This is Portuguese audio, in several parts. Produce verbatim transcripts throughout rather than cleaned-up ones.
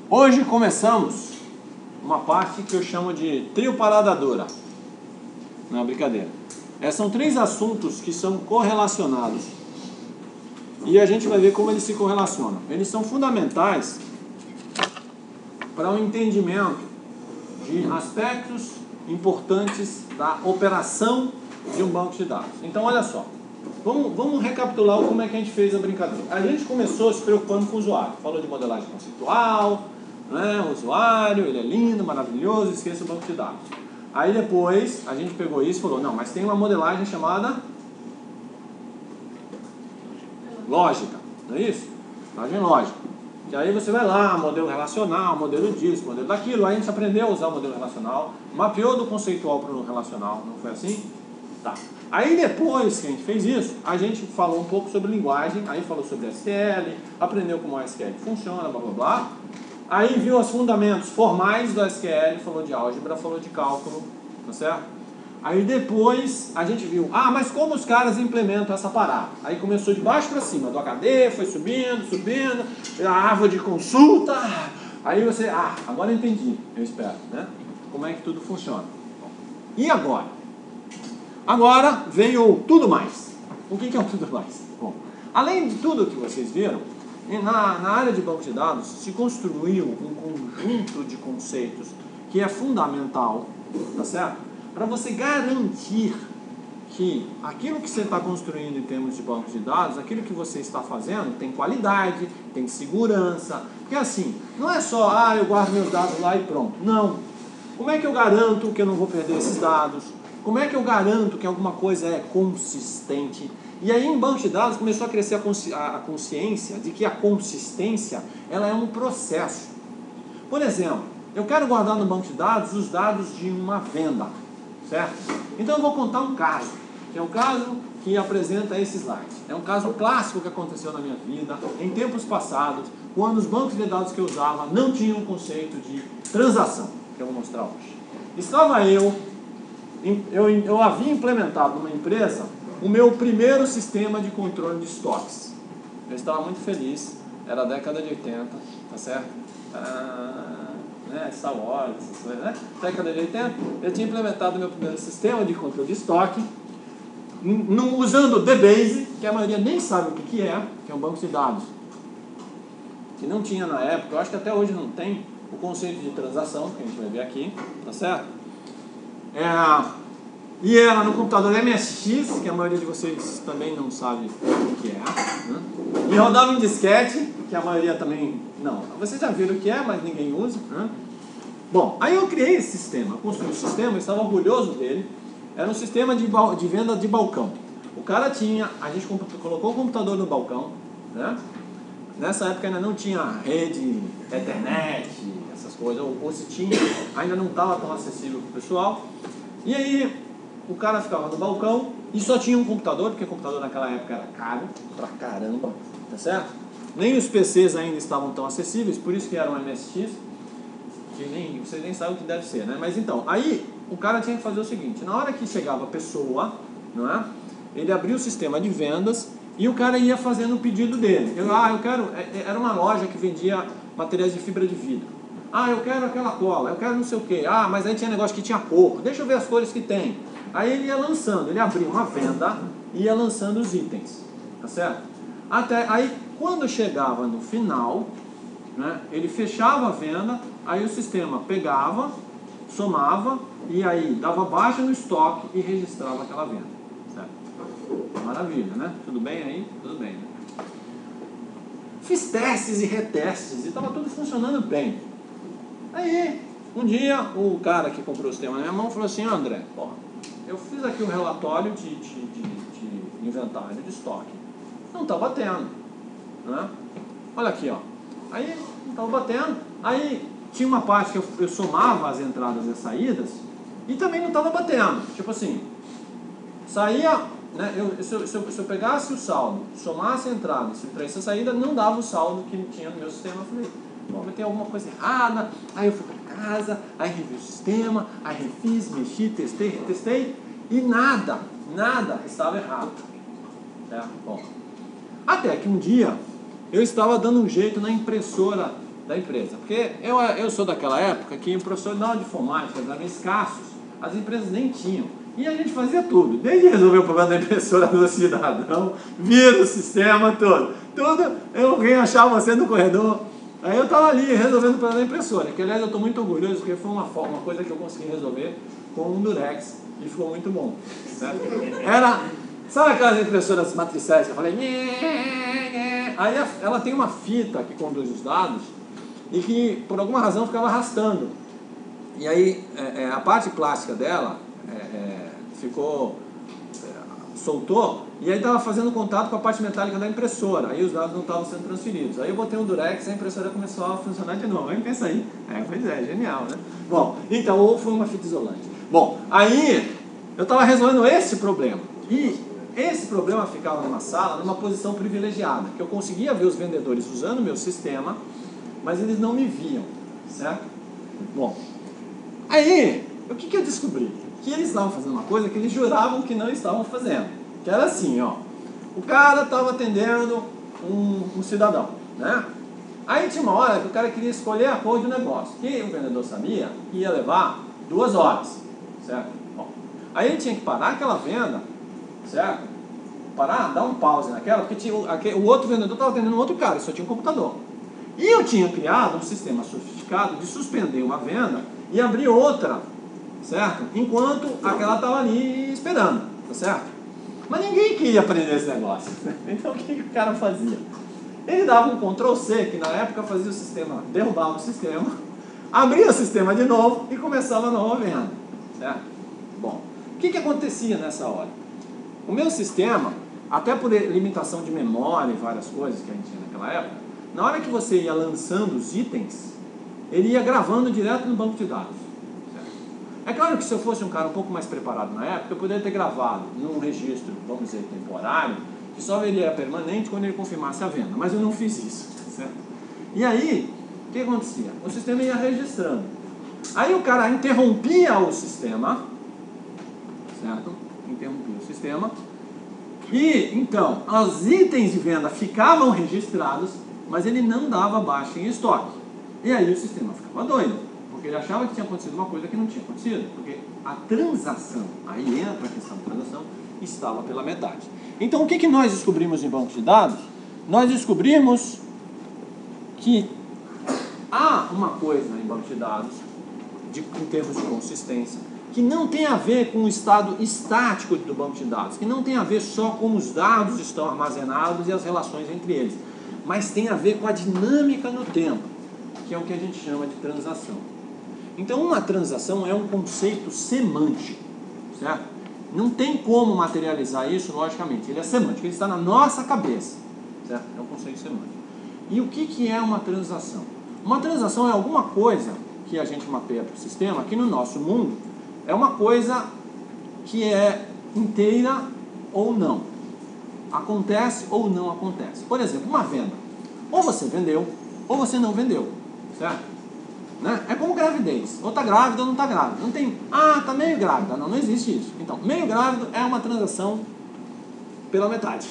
Hoje começamos uma parte que eu chamo de trio parada dura. Não, brincadeira. É, são três assuntos que são correlacionados. E a gente vai ver como eles se correlacionam. Eles são fundamentais para o entendimento de aspectos importantes da operação de um banco de dados. Então, olha só. Vamos, vamos recapitular como é que a gente fez a brincadeira. A gente começou se preocupando com o usuário. Falou de modelagem conceitual, né? O usuário, ele é lindo, maravilhoso, esqueça o banco de dados. Aí depois a gente pegou isso e falou, não, mas tem uma modelagem chamada lógica, não é isso? Modelagem lógica. E aí você vai lá, modelo relacional, modelo disso, modelo daquilo. Aí a gente aprendeu a usar o modelo relacional, mapeou do conceitual para o relacional, não foi assim? Tá. Aí depois que a gente fez isso, a gente falou um pouco sobre linguagem, aí falou sobre S Q L, aprendeu como o S Q L funciona, blá blá blá. Aí viu os fundamentos formais do S Q L, falou de álgebra, falou de cálculo, tá certo? Aí depois a gente viu, ah, mas como os caras implementam essa parada? Aí começou de baixo para cima, do H D, foi subindo, subindo, a árvore de consulta. Aí você, ah, agora eu entendi, eu espero, né? Como é que tudo funciona. E agora? Agora veio tudo mais. O que é o tudo mais? Bom, além de tudo que vocês viram, na, na área de banco de dados se construiu um conjunto de conceitos que é fundamental, tá certo? Para você garantir que aquilo que você está construindo em termos de banco de dados, aquilo que você está fazendo tem qualidade, tem segurança. Porque assim, não é só, ah, eu guardo meus dados lá e pronto. Não. Como é que eu garanto que eu não vou perder esses dados? Como é que eu garanto que alguma coisa é consistente? E aí em banco de dados começou a crescer a, consci a consciência de que a consistência ela é um processo. Por exemplo, eu quero guardar no banco de dados os dados de uma venda, certo? Então eu vou contar um caso, que é um caso que apresenta esse slide. É um caso clássico que aconteceu na minha vida, em tempos passados, quando os bancos de dados que eu usava não tinham o conceito de transação, que eu vou mostrar hoje. Estava eu... Eu, eu havia implementado numa empresa o meu primeiro sistema de controle de estoques. Eu estava muito feliz, era a década de oitenta, tá certo? Ah, né, Star Wars, essas coisas, né? Década de oitenta, eu tinha implementado o meu primeiro sistema de controle de estoque, usando o DBase, que a maioria nem sabe o que, que é, que é um banco de dados, que não tinha na época, eu acho que até hoje não tem, o conceito de transação, que a gente vai ver aqui, tá certo? É, e era no computador M S X, que a maioria de vocês também não sabe o que é, né? E rodava em disquete, que a maioria também não. Vocês já viram o que é, mas ninguém usa, né? Bom, aí eu criei esse sistema, construí o sistema, eu estava orgulhoso dele. Era um sistema de, de venda de balcão. O cara tinha, a gente colocou o computador no balcão, né? Nessa época ainda não tinha rede, internet, essas coisas, ou, ou se tinha, ainda não estava tão acessível para o pessoal. E aí o cara ficava no balcão e só tinha um computador, porque o computador naquela época era caro, pra caramba, tá certo? Nem os P Cs ainda estavam tão acessíveis, por isso que era um M S X, que nem, vocês nem sabem o que deve ser, né? Mas então, aí o cara tinha que fazer o seguinte, na hora que chegava a pessoa, não é? Ele abria o sistema de vendas e o cara ia fazendo o pedido dele. Eu, ah, eu quero... Era uma loja que vendia materiais de fibra de vidro. Ah, eu quero aquela cola, eu quero não sei o que. Ah, mas aí tinha negócio que tinha cor. Deixa eu ver as cores que tem. Aí ele ia lançando, ele abria uma venda e ia lançando os itens. Tá certo? Até, aí quando chegava no final, né, ele fechava a venda, aí o sistema pegava, somava e aí dava baixa no estoque e registrava aquela venda. Maravilha, né? Tudo bem aí? Tudo bem, né? Fiz testes e retestes e estava tudo funcionando bem. Aí, um dia, o cara que comprou o sistema na minha mão falou assim, André, ó, eu fiz aqui um relatório de, de, de, de inventário, de estoque. Não está batendo, né? Olha aqui, ó. Aí, não estava batendo. Aí, tinha uma parte que eu, eu somava as entradas e as saídas e também não estava batendo. Tipo assim, saía... Né? Eu, se, eu, se, eu, se eu pegasse o saldo, somasse a entrada e subtraísse a saída, não dava o saldo que tinha no meu sistema. Eu falei, bom, mas tem alguma coisa errada. Aí eu fui para casa, aí revi o sistema, aí refiz, mexi, testei, retestei e nada, nada estava errado. É, bom. Até que um dia eu estava dando um jeito na impressora da empresa. Porque eu, eu sou daquela época que o profissional de informática eram escassos, as empresas nem tinham. E a gente fazia tudo, desde resolver o problema da impressora do cidadão, vira o sistema todo. Tudo, alguém achava você no corredor. Aí eu estava ali resolvendo o problema da impressora, que aliás eu estou muito orgulhoso, porque foi uma, forma, uma coisa que eu consegui resolver com um Durex, e ficou muito bom. Certo? Era, sabe aquelas impressoras matriciais que eu falei? Aí ela tem uma fita que conduz os dados, e que por alguma razão ficava arrastando. E aí é, é, a parte plástica dela é, é, ficou, é, soltou, e aí estava fazendo contato com a parte metálica da impressora, aí os dados não estavam sendo transferidos. Aí eu botei um Durex e a impressora começou a funcionar de novo. Aí pensa aí, é, pois é, genial, né? Bom, então, ou foi uma fita isolante. Bom, aí eu estava resolvendo esse problema, e esse problema ficava numa sala, numa posição privilegiada, que eu conseguia ver os vendedores usando o meu sistema, mas eles não me viam, certo? Bom, aí, o que, que eu descobri? Que eles estavam fazendo uma coisa que eles juravam que não estavam fazendo, que era assim, ó, o cara estava atendendo um, um cidadão, né? Aí tinha uma hora que o cara queria escolher a cor do negócio, que o vendedor sabia que ia levar duas horas, certo? Bom, aí ele tinha que parar aquela venda, certo? Parar, dar um pause naquela, porque tinha, o outro vendedor estava atendendo um outro cara, só tinha um computador. E eu tinha criado um sistema sofisticado de suspender uma venda e abrir outra, certo? Enquanto aquela estava ali esperando, tá certo? Mas ninguém queria aprender esse negócio. Então o que, que o cara fazia? Ele dava um control C, que na época fazia o sistema, derrubava o sistema, abria o sistema de novo e começava a nova venda, certo? Bom, o que, que acontecia nessa hora? O meu sistema, até por limitação de memória e várias coisas que a gente tinha naquela época, na hora que você ia lançando os itens, ele ia gravando direto no banco de dados. Certo? É claro que se eu fosse um cara um pouco mais preparado na época, eu poderia ter gravado num registro, vamos dizer, temporário, que só viria permanente quando ele confirmasse a venda, mas eu não fiz isso. Certo? E aí, o que acontecia? O sistema ia registrando. Aí o cara interrompia o sistema, certo? Interrompia o sistema, e então, os itens de venda ficavam registrados, mas ele não dava baixa em estoque. E aí o sistema ficava doido, porque ele achava que tinha acontecido uma coisa que não tinha acontecido, porque a transação, aí entra a questão da transação, estava pela metade. Então o que, que nós descobrimos em banco de dados? Nós descobrimos que há uma coisa em banco de dados, de, em termos de consistência, que não tem a ver com o estado estático do banco de dados, que não tem a ver só com os dados estão armazenados e as relações entre eles, mas tem a ver com a dinâmica no tempo, que é o que a gente chama de transação. Então, uma transação é um conceito semântico, certo? Não tem como materializar isso logicamente, ele é semântico, ele está na nossa cabeça, certo? É um conceito semântico. E o que, que é uma transação? Uma transação é alguma coisa que a gente mapeia para o sistema, que no nosso mundo é uma coisa que é inteira ou não. Acontece ou não acontece. Por exemplo, uma venda. Ou você vendeu, ou você não vendeu. Certo? Né? É como gravidez. Ou está grávida ou não está grávida. Não tem, ah, está meio grávida. Não, não existe isso. Então, meio grávido é uma transação pela metade.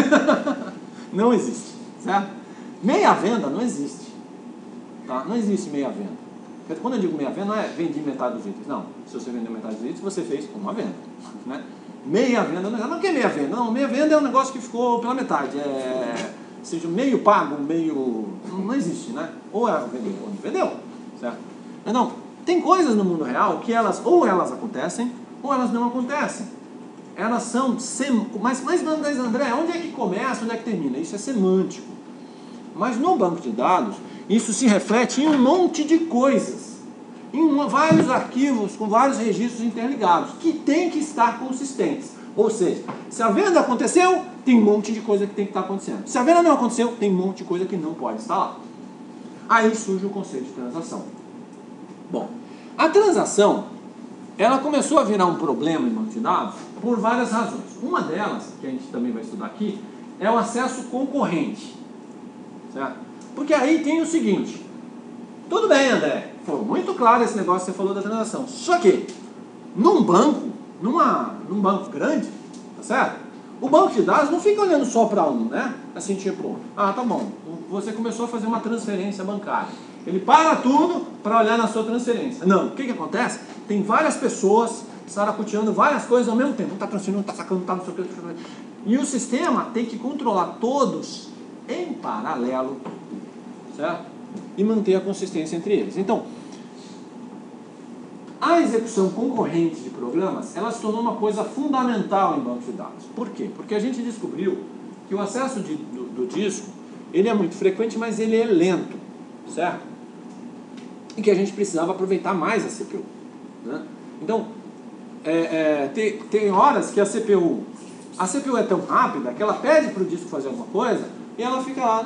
Não existe. Certo? Meia venda não existe. Tá? Não existe meia venda. Porque quando eu digo meia venda, não é vendi metade dos itens. Não. Se você vendeu metade dos itens, você fez uma venda. Né? Meia venda, não, o que é meia venda? Não, meia venda é um negócio que ficou pela metade, é, seja meio pago, meio, não, não existe, né? Ou ela vendeu ou não vendeu, certo? Mas não, tem coisas no mundo real que elas, ou elas acontecem, ou elas não acontecem. Elas são, sem, mas, mas André, onde é que começa, onde é que termina? Isso é semântico. Mas no banco de dados, isso se reflete em um monte de coisas. Em uma, vários arquivos com vários registros interligados, que tem que estar consistentes. Ou seja, se a venda aconteceu, tem um monte de coisa que tem que estar acontecendo. Se a venda não aconteceu, tem um monte de coisa que não pode estar lá. Aí surge o conceito de transação. Bom, a transação, ela começou a virar um problema em banco de dados por várias razões. Uma delas, que a gente também vai estudar aqui, é o acesso concorrente. Certo? Porque aí tem o seguinte, tudo bem, André, foi muito claro esse negócio que você falou da transação. Só que, num banco, numa, num banco grande, tá certo? O banco de dados não fica olhando só para um, né? Assim, tipo, ah, tá bom, você começou a fazer uma transferência bancária. Ele para tudo para olhar na sua transferência. Não, o que, que acontece? Tem várias pessoas saracoteando várias coisas ao mesmo tempo. Um está transferindo, um está sacando, um está não sei o que. E o sistema tem que controlar todos em paralelo, certo? E manter a consistência entre eles. Então, a execução concorrente de programas, ela se tornou uma coisa fundamental em bancos de dados. Por quê? Porque a gente descobriu que o acesso de, do, do disco, ele é muito frequente, mas ele é lento, certo? E que a gente precisava aproveitar mais a C P U, né? Então, é, é, tem, tem horas que a C P U, a C P U é tão rápida que ela pede para o disco fazer alguma coisa e ela fica lá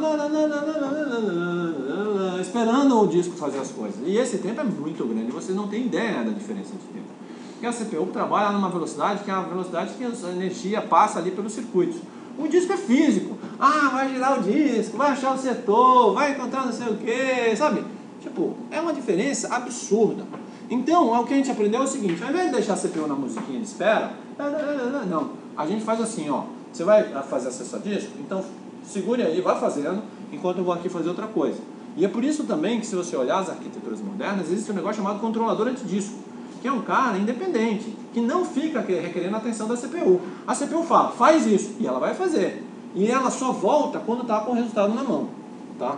esperando o disco fazer as coisas. E esse tempo é muito grande, vocês não têm ideia da diferença de tempo. Porque a C P U trabalha numa velocidade que é a velocidade que a energia passa ali pelos circuitos. O disco é físico. Ah, vai girar o disco, vai achar o setor, vai encontrar não sei o que, sabe? Tipo, é uma diferença absurda. Então, o que a gente aprendeu é o seguinte: ao invés de deixar a C P U na musiquinha de espera, não, a gente faz assim, ó. Você vai fazer acesso a disco, então segure aí, vá fazendo, enquanto eu vou aqui fazer outra coisa. E é por isso também que, se você olhar as arquiteturas modernas, existe um negócio chamado controlador antidisco, que é um cara independente, que não fica requerendo a atenção da C P U. A C P U fala, faz isso, e ela vai fazer. E ela só volta quando está com o resultado na mão, tá?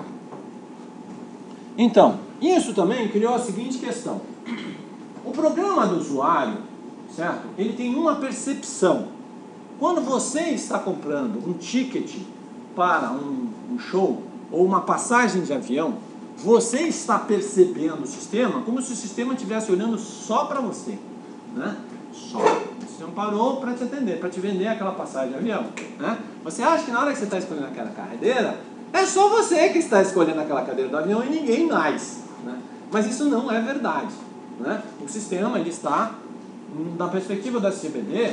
Então, isso também criou a seguinte questão. O programa do usuário, certo? Ele tem uma percepção. Quando você está comprando um ticket para um, um show ou uma passagem de avião, você está percebendo o sistema como se o sistema estivesse olhando só para você, né? Só. O sistema parou para te atender, para te vender aquela passagem de avião, né? Você acha que na hora que você está escolhendo aquela cadeira, é só você que está escolhendo aquela cadeira do avião e ninguém mais, né? Mas isso não é verdade, né? O sistema, ele está, da perspectiva da C B D,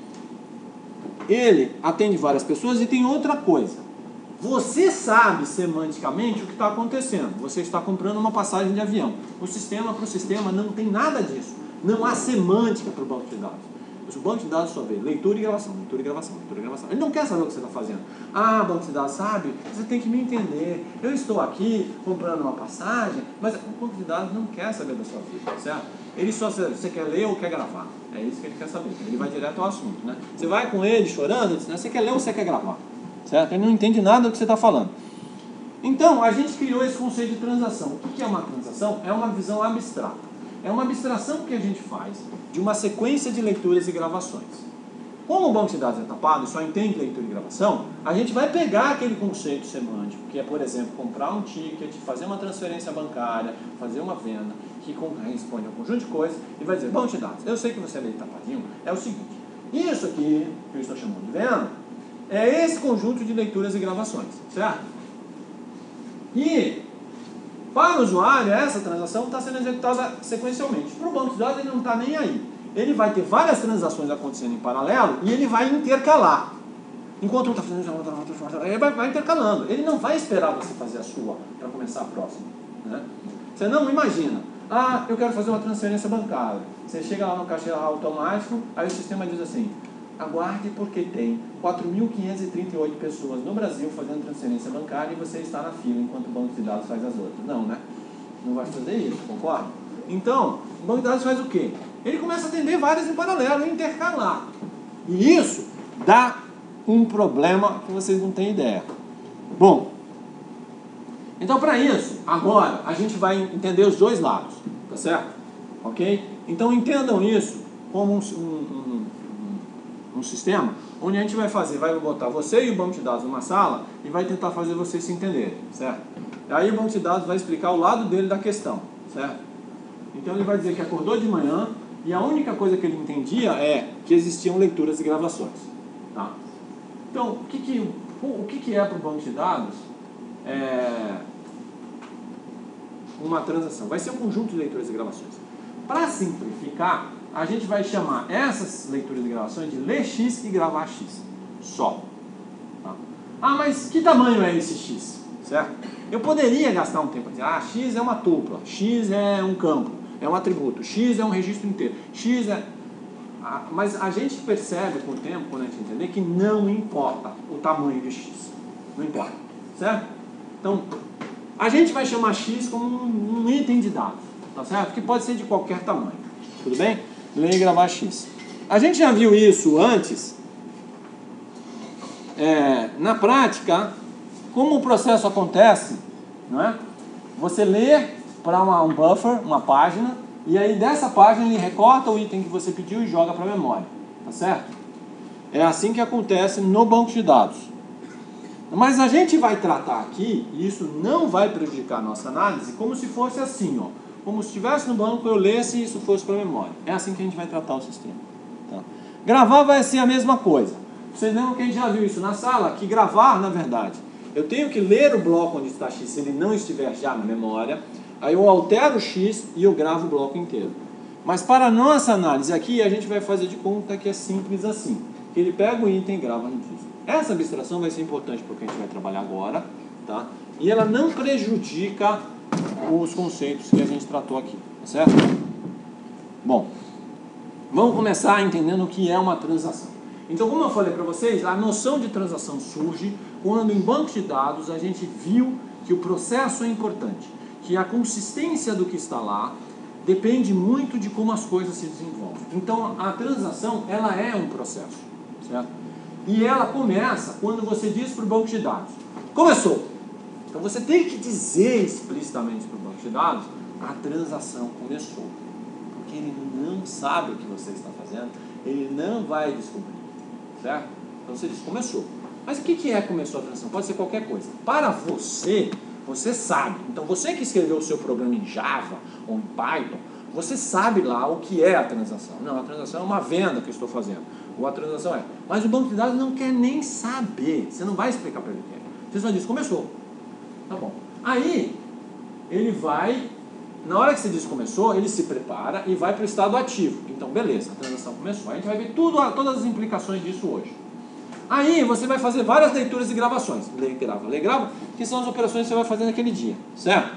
ele atende várias pessoas e tem outra coisa. Você sabe semanticamente o que está acontecendo. Você está comprando uma passagem de avião. O sistema para o sistema não tem nada disso. Não há semântica para o banco de dados. O banco de dados só vê leitura e gravação, leitura e gravação, leitura e gravação. Ele não quer saber o que você está fazendo. Ah, banco de dados, sabe? Você tem que me entender. Eu estou aqui comprando uma passagem, mas o banco de dados não quer saber da sua vida, certo? Ele só, você quer ler ou quer gravar? É isso que ele quer saber. Ele vai direto ao assunto, né? Você vai com ele chorando, diz, né? Você quer ler ou você quer gravar? Certo? Ele não entende nada do que você está falando. Então, a gente criou esse conceito de transação. O que é uma transação? É uma visão abstrata. É uma abstração que a gente faz de uma sequência de leituras e gravações. Como o banco de dados é tapado e só entende leitura e gravação, a gente vai pegar aquele conceito semântico, que é, por exemplo, comprar um ticket, fazer uma transferência bancária, fazer uma venda, que corresponde a um conjunto de coisas, e vai dizer, banco de dados, eu sei que você é meio tapadinho, é o seguinte, isso aqui, que eu estou chamando de venda, é esse conjunto de leituras e gravações, certo? E, para o usuário, essa transação está sendo executada sequencialmente. Para o banco de dados, ele não está nem aí. Ele vai ter várias transações acontecendo em paralelo e ele vai intercalar. Enquanto um está fazendo, ele vai, vai intercalando. Ele não vai esperar você fazer a sua para começar a próxima, né? Você não imagina. Ah, eu quero fazer uma transferência bancária. Você chega lá no caixa automático, aí o sistema diz assim, aguarde porque tem quatro mil quinhentas e trinta e oito pessoas no Brasil fazendo transferência bancária e você está na fila enquanto o banco de dados faz as outras. Não, né? Não vai fazer isso, concorda? Então, o banco de dados faz o quê? Ele começa a atender várias em paralelo, intercalar. E isso dá um problema que vocês não têm ideia. Bom, então para isso, agora, a gente vai entender os dois lados, tá certo? Ok? Então entendam isso como um, um, um, um sistema onde a gente vai fazer, vai botar você e o banco de dados numa sala e vai tentar fazer vocês se entenderem, certo? Aí o banco de dados vai explicar o lado dele da questão, certo? Então ele vai dizer que acordou de manhã e a única coisa que ele entendia é que existiam leituras e gravações, tá? Então, o que, que, o que, que é para o banco de dados é uma transação? Vai ser um conjunto de leituras e gravações. Para simplificar, a gente vai chamar essas leituras e gravações de ler X e gravar X, só. Tá? Ah, mas que tamanho é esse X? Certo? Eu poderia gastar um tempo a dizer, ah, X é uma tupla, X é um campo, é um atributo, X é um registro inteiro, X é... Ah, mas a gente percebe com o tempo, quando a gente entender, que não importa o tamanho de X. Não importa. Certo? Então, A gente vai chamar X como um, um item de dados, tá certo? Que pode ser de qualquer tamanho, tudo bem? Ler e gravar X. A gente já viu isso antes. É, na prática, como o processo acontece, não é? Você lê para um buffer, uma página, e aí dessa página ele recorta o item que você pediu e joga para a memória, tá certo? É assim que acontece no banco de dados. Mas a gente vai tratar aqui, e isso não vai prejudicar a nossa análise, como se fosse assim, ó. Como se estivesse no banco, eu lesse e isso fosse para a memória. É assim que a gente vai tratar o sistema. Tá? Gravar vai ser a mesma coisa. Vocês lembram que a gente já viu isso na sala? Que gravar, na verdade, eu tenho que ler o bloco onde está X, se ele não estiver já na memória, aí eu altero o X e eu gravo o bloco inteiro. Mas para a nossa análise aqui, a gente vai fazer de conta que é simples assim. Ele pega o item e grava no disco. Essa abstração vai ser importante para o que a gente vai trabalhar agora, tá? E ela não prejudica os conceitos que a gente tratou aqui, tá certo? Bom, vamos começar entendendo o que é uma transação. Então, como eu falei para vocês, a noção de transação surge quando em bancos de dados a gente viu que o processo é importante, que a consistência do que está lá depende muito de como as coisas se desenvolvem. Então, a transação, ela é um processo, certo? E ela começa quando você diz para o banco de dados, começou. Então, você tem que dizer explicitamente para o banco de dados, a transação começou. Porque ele não sabe o que você está fazendo, ele não vai descobrir. Certo? Então você diz, começou. Mas o que é começou a transação? Pode ser qualquer coisa. Para você, você sabe. Então você que escreveu o seu programa em Java ou em Python, você sabe lá o que é a transação. Não, a transação é uma venda que eu estou fazendo. Ou a transação é. Mas o banco de dados não quer nem saber. Você não vai explicar para ele o que é. Você só diz, começou. Tá bom. Aí, ele vai... Na hora que você diz começou, ele se prepara e vai para o estado ativo. Então, beleza, a transação começou. A gente vai ver tudo, todas as implicações disso hoje. Aí, você vai fazer várias leituras e gravações. Lê, grava, lê, grava, que são as operações que você vai fazer naquele dia. Certo?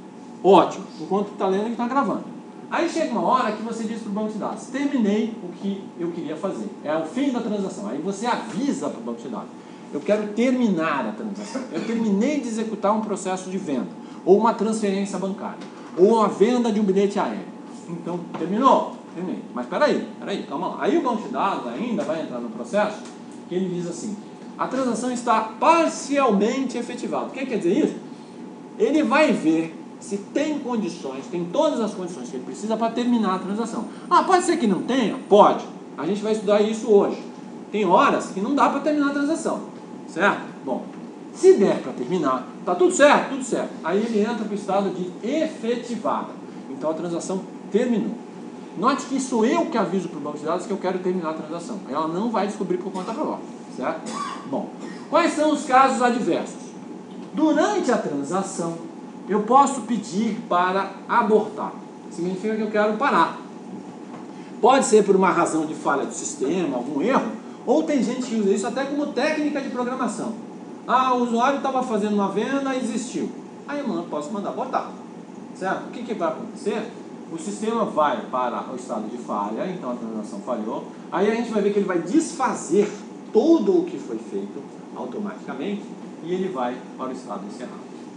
Ótimo. Enquanto está lendo, ele está gravando. Aí chega uma hora que você diz para o banco de dados, terminei o que eu queria fazer. É o fim da transação. Aí você avisa para o banco de dados, eu quero terminar a transação. Eu terminei de executar um processo de venda, ou uma transferência bancária, ou a venda de um bilhete aéreo. Então, terminou? Terminei. Mas peraí, peraí, calma lá. Aí o banco de dados ainda vai entrar no processo que ele diz assim, a transação está parcialmente efetivada. O que quer dizer isso? Ele vai ver se tem condições, tem todas as condições que ele precisa para terminar a transação. Ah, pode ser que não tenha? Pode. A gente vai estudar isso hoje. Tem horas que não dá para terminar a transação. Certo? Bom, se der para terminar, tá tudo certo? Tudo certo. Aí ele entra para o estado de efetivada. Então a transação terminou. Note que sou eu que aviso para o banco de dados que eu quero terminar a transação. Ela não vai descobrir por conta própria. Certo? Bom, quais são os casos adversos? Durante a transação, eu posso pedir para abortar. Significa que eu quero parar. Pode ser por uma razão de falha do sistema, algum erro, ou tem gente que usa isso até como técnica de programação. Ah, o usuário estava fazendo uma venda e existiu. Aí eu posso mandar abortar. Certo? O que, que vai acontecer? O sistema vai para o estado de falha, então a transação falhou. Aí a gente vai ver que ele vai desfazer todo o que foi feito automaticamente e ele vai para o estado encerrado.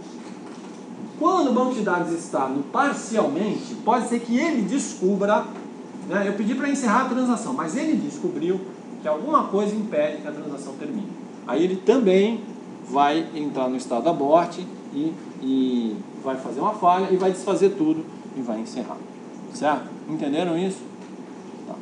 Quando o banco de dados está no parcialmente, pode ser que ele descubra, né, eu pedi para encerrar a transação, mas ele descobriu que alguma coisa impede que a transação termine. Aí ele também vai entrar no estado abort e, e vai fazer uma falha e vai desfazer tudo e vai encerrar. Certo? Entenderam isso? Tá.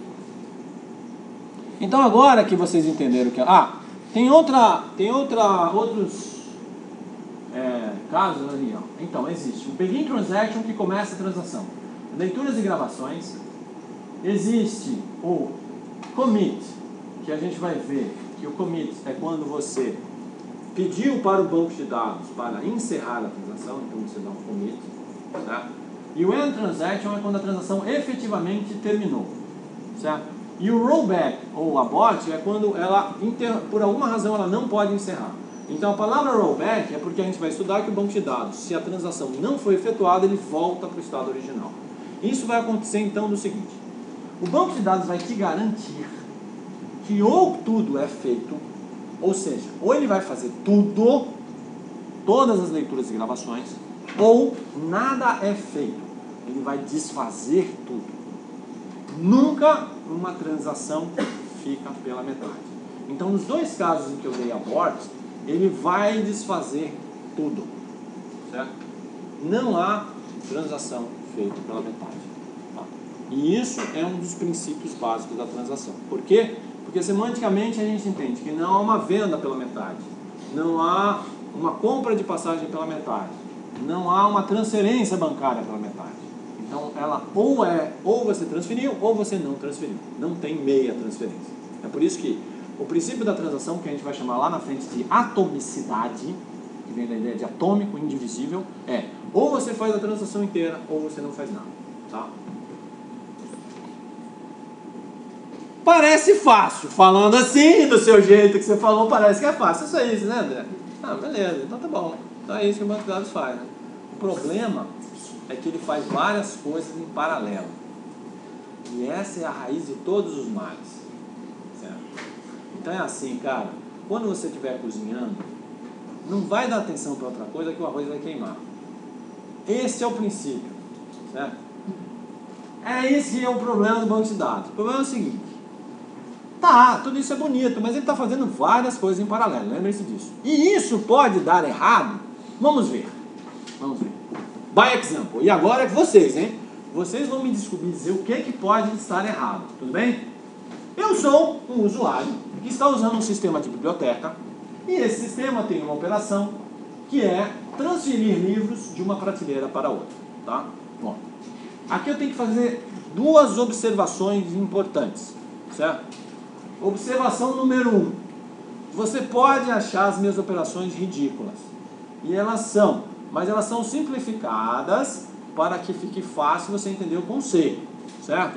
Então agora que vocês entenderam que... Ah, tem outra... Tem outra... Outros... É, casos ali, ó. Então, existe o begin transaction que começa a transação. Leituras e gravações. Existe o commit, que a gente vai ver que o commit é quando você pediu para o banco de dados para encerrar a transação, então você dá um commit, tá? E o end transaction é quando a transação efetivamente terminou, certo? E o rollback ou abort é quando ela, por alguma razão, ela não pode encerrar. Então a palavra rollback é porque a gente vai estudar que o banco de dados, se a transação não foi efetuada, ele volta para o estado original. Isso vai acontecer então do seguinte: o banco de dados vai te garantir que ou tudo é feito, ou seja, ou ele vai fazer tudo, todas as leituras e gravações, ou nada é feito. Ele vai desfazer tudo. Nunca uma transação fica pela metade. Então, nos dois casos em que eu dei abort, ele vai desfazer tudo, certo? Não há transação feita pela metade. Tá? E isso é um dos princípios básicos da transação. Por quê? Porque semanticamente a gente entende que não há uma venda pela metade, não há uma compra de passagem pela metade, não há uma transferência bancária pela metade. Então ela ou é, ou você transferiu ou você não transferiu. Não tem meia transferência. É por isso que o princípio da transação, que a gente vai chamar lá na frente de atomicidade, que vem da ideia de atômico, indivisível, é ou você faz a transação inteira ou você não faz nada. Tá? Parece fácil, falando assim, do seu jeito que você falou, parece que é fácil. Isso é isso, né, André? Ah, beleza, então tá bom. Então é isso que o banco de dados faz, né? O problema é que ele faz várias coisas em paralelo. E essa é a raiz de todos os males. Certo? Então é assim, cara, quando você estiver cozinhando, não vai dar atenção para outra coisa que o arroz vai queimar. Esse é o princípio. Certo? É esse que é o problema do banco de dados. O problema é o seguinte. Tá, tudo isso é bonito, mas ele está fazendo várias coisas em paralelo, lembre-se disso. E isso pode dar errado? Vamos ver. Vamos ver. By example. E agora é vocês, hein? Vocês vão me descobrir dizer o que, que pode estar errado, tudo bem? Eu sou um usuário que está usando um sistema de biblioteca e esse sistema tem uma operação que é transferir livros de uma prateleira para outra, tá? Bom, aqui eu tenho que fazer duas observações importantes, certo? Observação número um. Você pode achar as minhas operações ridículas. E elas são, mas elas são simplificadas para que fique fácil você entender o conceito, certo?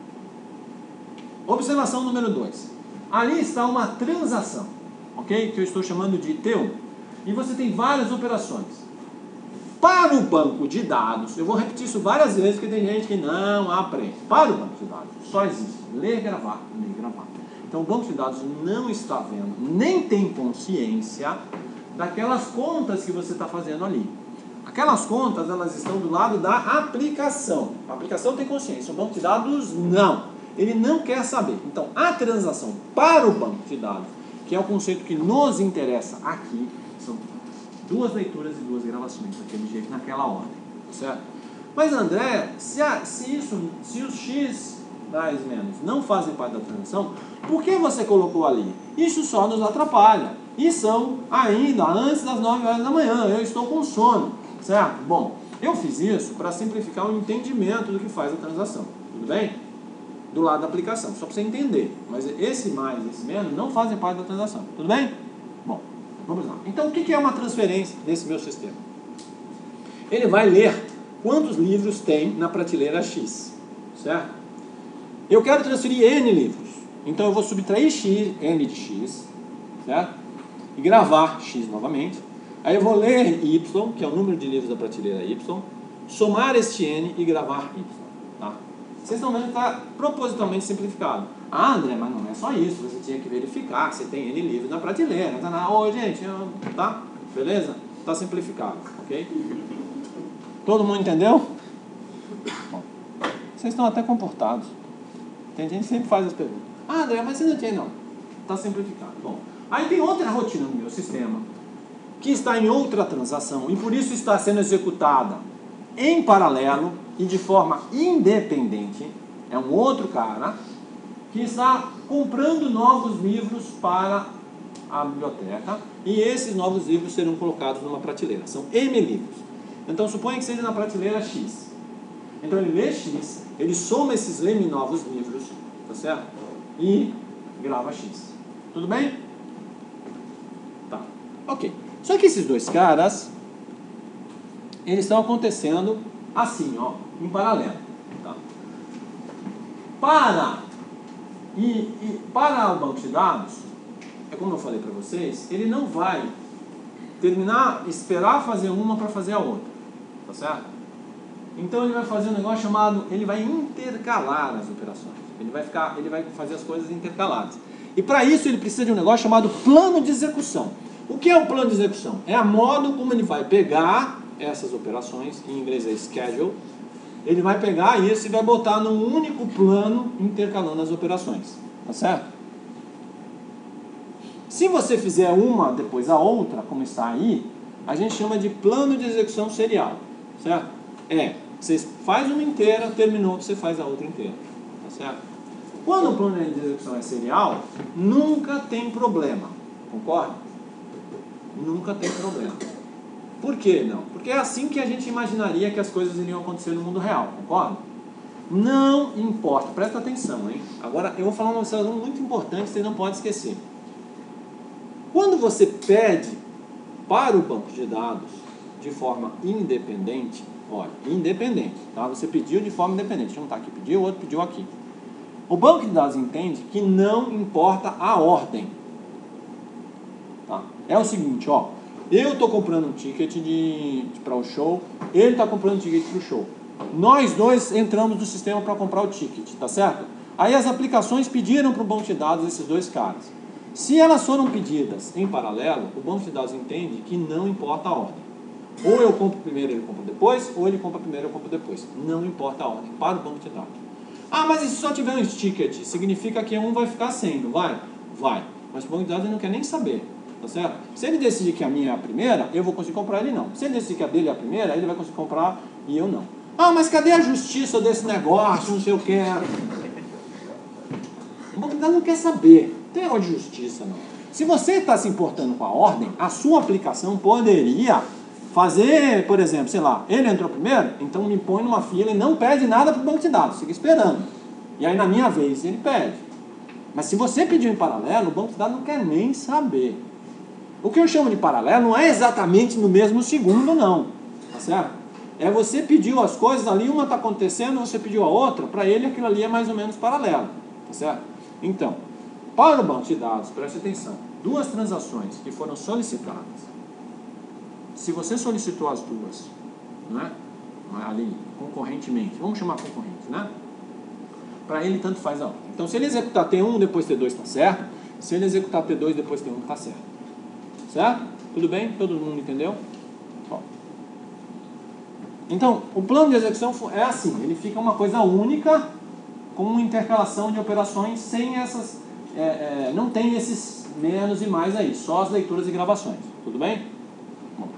Observação número dois. Ali está uma transação, ok? Que eu estou chamando de T um. E você tem várias operações. Para o banco de dados, eu vou repetir isso várias vezes, porque tem gente que não aprende. Para o banco de dados, só existe ler, gravar, ler, gravar. Então o banco de dados não está vendo, nem tem consciência daquelas contas que você está fazendo ali. Aquelas contas, elas estão do lado da aplicação. A aplicação tem consciência, o banco de dados não. Ele não quer saber. Então a transação para o banco de dados, que é o conceito que nos interessa aqui, são duas leituras e duas gravações, daquele jeito, naquela ordem, certo? Mas André, se, a, se, isso, se os X mais menos não fazem parte da transação, por que você colocou ali? Isso só nos atrapalha. E são ainda antes das nove horas da manhã, eu estou com sono, certo? Bom, eu fiz isso para simplificar o entendimento do que faz a transação, tudo bem? Do lado da aplicação, só para você entender. Mas esse mais e esse menos não fazem parte da transação, tudo bem? Bom, vamos lá. Então o que é uma transferência desse meu sistema? Ele vai ler quantos livros tem na prateleira X, certo? Eu quero transferir N livros, então eu vou subtrair X, N de X, certo? E gravar X novamente. Aí eu vou ler Y, que é o número de livros da prateleira Y, somar este N e gravar Y, tá? Vocês estão vendo que está propositalmente simplificado. Ah, André, mas não é só isso, você tinha que verificar que você tem N livros na prateleira. Tá na... Ô, gente, tá? Beleza? Está simplificado, ok? Todo mundo entendeu? Bom, vocês estão até comportados. Tem gente que sempre faz as perguntas. Ah, André, mas você não tem, não. Está simplificado. Bom, aí tem outra rotina no meu sistema, que está em outra transação, e por isso está sendo executada em paralelo e de forma independente. É um outro cara que está comprando novos livros para a biblioteca, e esses novos livros serão colocados numa prateleira. São M livros. Então, suponha que seja na prateleira X. Então ele lê X, ele soma esses M novos livros, tá certo? E grava X. Tudo bem? Tá. Ok. Só que esses dois caras, eles estão acontecendo assim, ó, em paralelo. Tá? Para, e, e para o banco de dados, é como eu falei para vocês, ele não vai terminar, esperar fazer uma para fazer a outra. Tá certo? Então ele vai fazer um negócio chamado, ele vai intercalar as operações. Ele vai ficar, ele vai fazer as coisas intercaladas. E para isso ele precisa de um negócio chamado plano de execução. O que é o plano de execução? É a modo como ele vai pegar essas operações, em inglês é schedule, ele vai pegar isso e vai botar num único plano intercalando as operações, tá certo? Se você fizer uma depois a outra, como está aí, a gente chama de plano de execução serial, certo? É, você faz uma inteira, terminou, você faz a outra inteira, tá certo? Quando o plano de execução é serial, nunca tem problema, concorda? Nunca tem problema. Por que não? Porque é assim que a gente imaginaria que as coisas iriam acontecer no mundo real, concorda? Não importa, presta atenção, hein? Agora eu vou falar uma coisa muito importante que você não pode esquecer. Quando você pede para o banco de dados de forma independente, olha, independente, tá? Você pediu de forma independente, um está aqui pediu, o outro pediu aqui. O banco de dados entende que não importa a ordem. Tá? É o seguinte, ó, eu estou comprando um ticket de, de, para o show, ele está comprando um ticket para o show. Nós dois entramos no sistema para comprar o ticket, tá certo? Aí as aplicações pediram para o banco de dados esses dois caras. Se elas foram pedidas em paralelo, o banco de dados entende que não importa a ordem. Ou eu compro primeiro, ele compra depois, ou ele compra primeiro, eu compro depois. Não importa a ordem, para o banco de dados. Ah, mas e se só tiver um ticket? Significa que um vai ficar sem, não vai? Vai. Mas o banco de dados não quer nem saber, tá certo? Se ele decidir que a minha é a primeira, eu vou conseguir comprar, ele não. Se ele decidir que a dele é a primeira, ele vai conseguir comprar e eu não. Ah, mas cadê a justiça desse negócio, não sei o que. O banco de dados não quer saber. Não tem negócio de justiça, não. Se você está se importando com a ordem, a sua aplicação poderia fazer, por exemplo, sei lá, ele entrou primeiro, então me põe numa fila e não pede nada para o banco de dados, fica esperando. E aí na minha vez ele pede. Mas se você pediu em paralelo, o banco de dados não quer nem saber. O que eu chamo de paralelo não é exatamente no mesmo segundo, não. Tá certo? É você pediu as coisas ali, uma está acontecendo, você pediu a outra, para ele aquilo ali é mais ou menos paralelo. Tá certo? Então, para o banco de dados, preste atenção, duas transações que foram solicitadas, se você solicitou as duas, né, ali, concorrentemente, vamos chamar concorrente, né? Para ele tanto faz a outra. Então, se ele executar T um, depois T dois está certo. Se ele executar T dois, depois T um está certo. Certo? Tudo bem? Todo mundo entendeu? Ó. Então, o plano de execução é assim, ele fica uma coisa única, com uma intercalação de operações sem essas, é, é, não tem esses menos e mais aí, só as leituras e gravações. Tudo bem? Bom.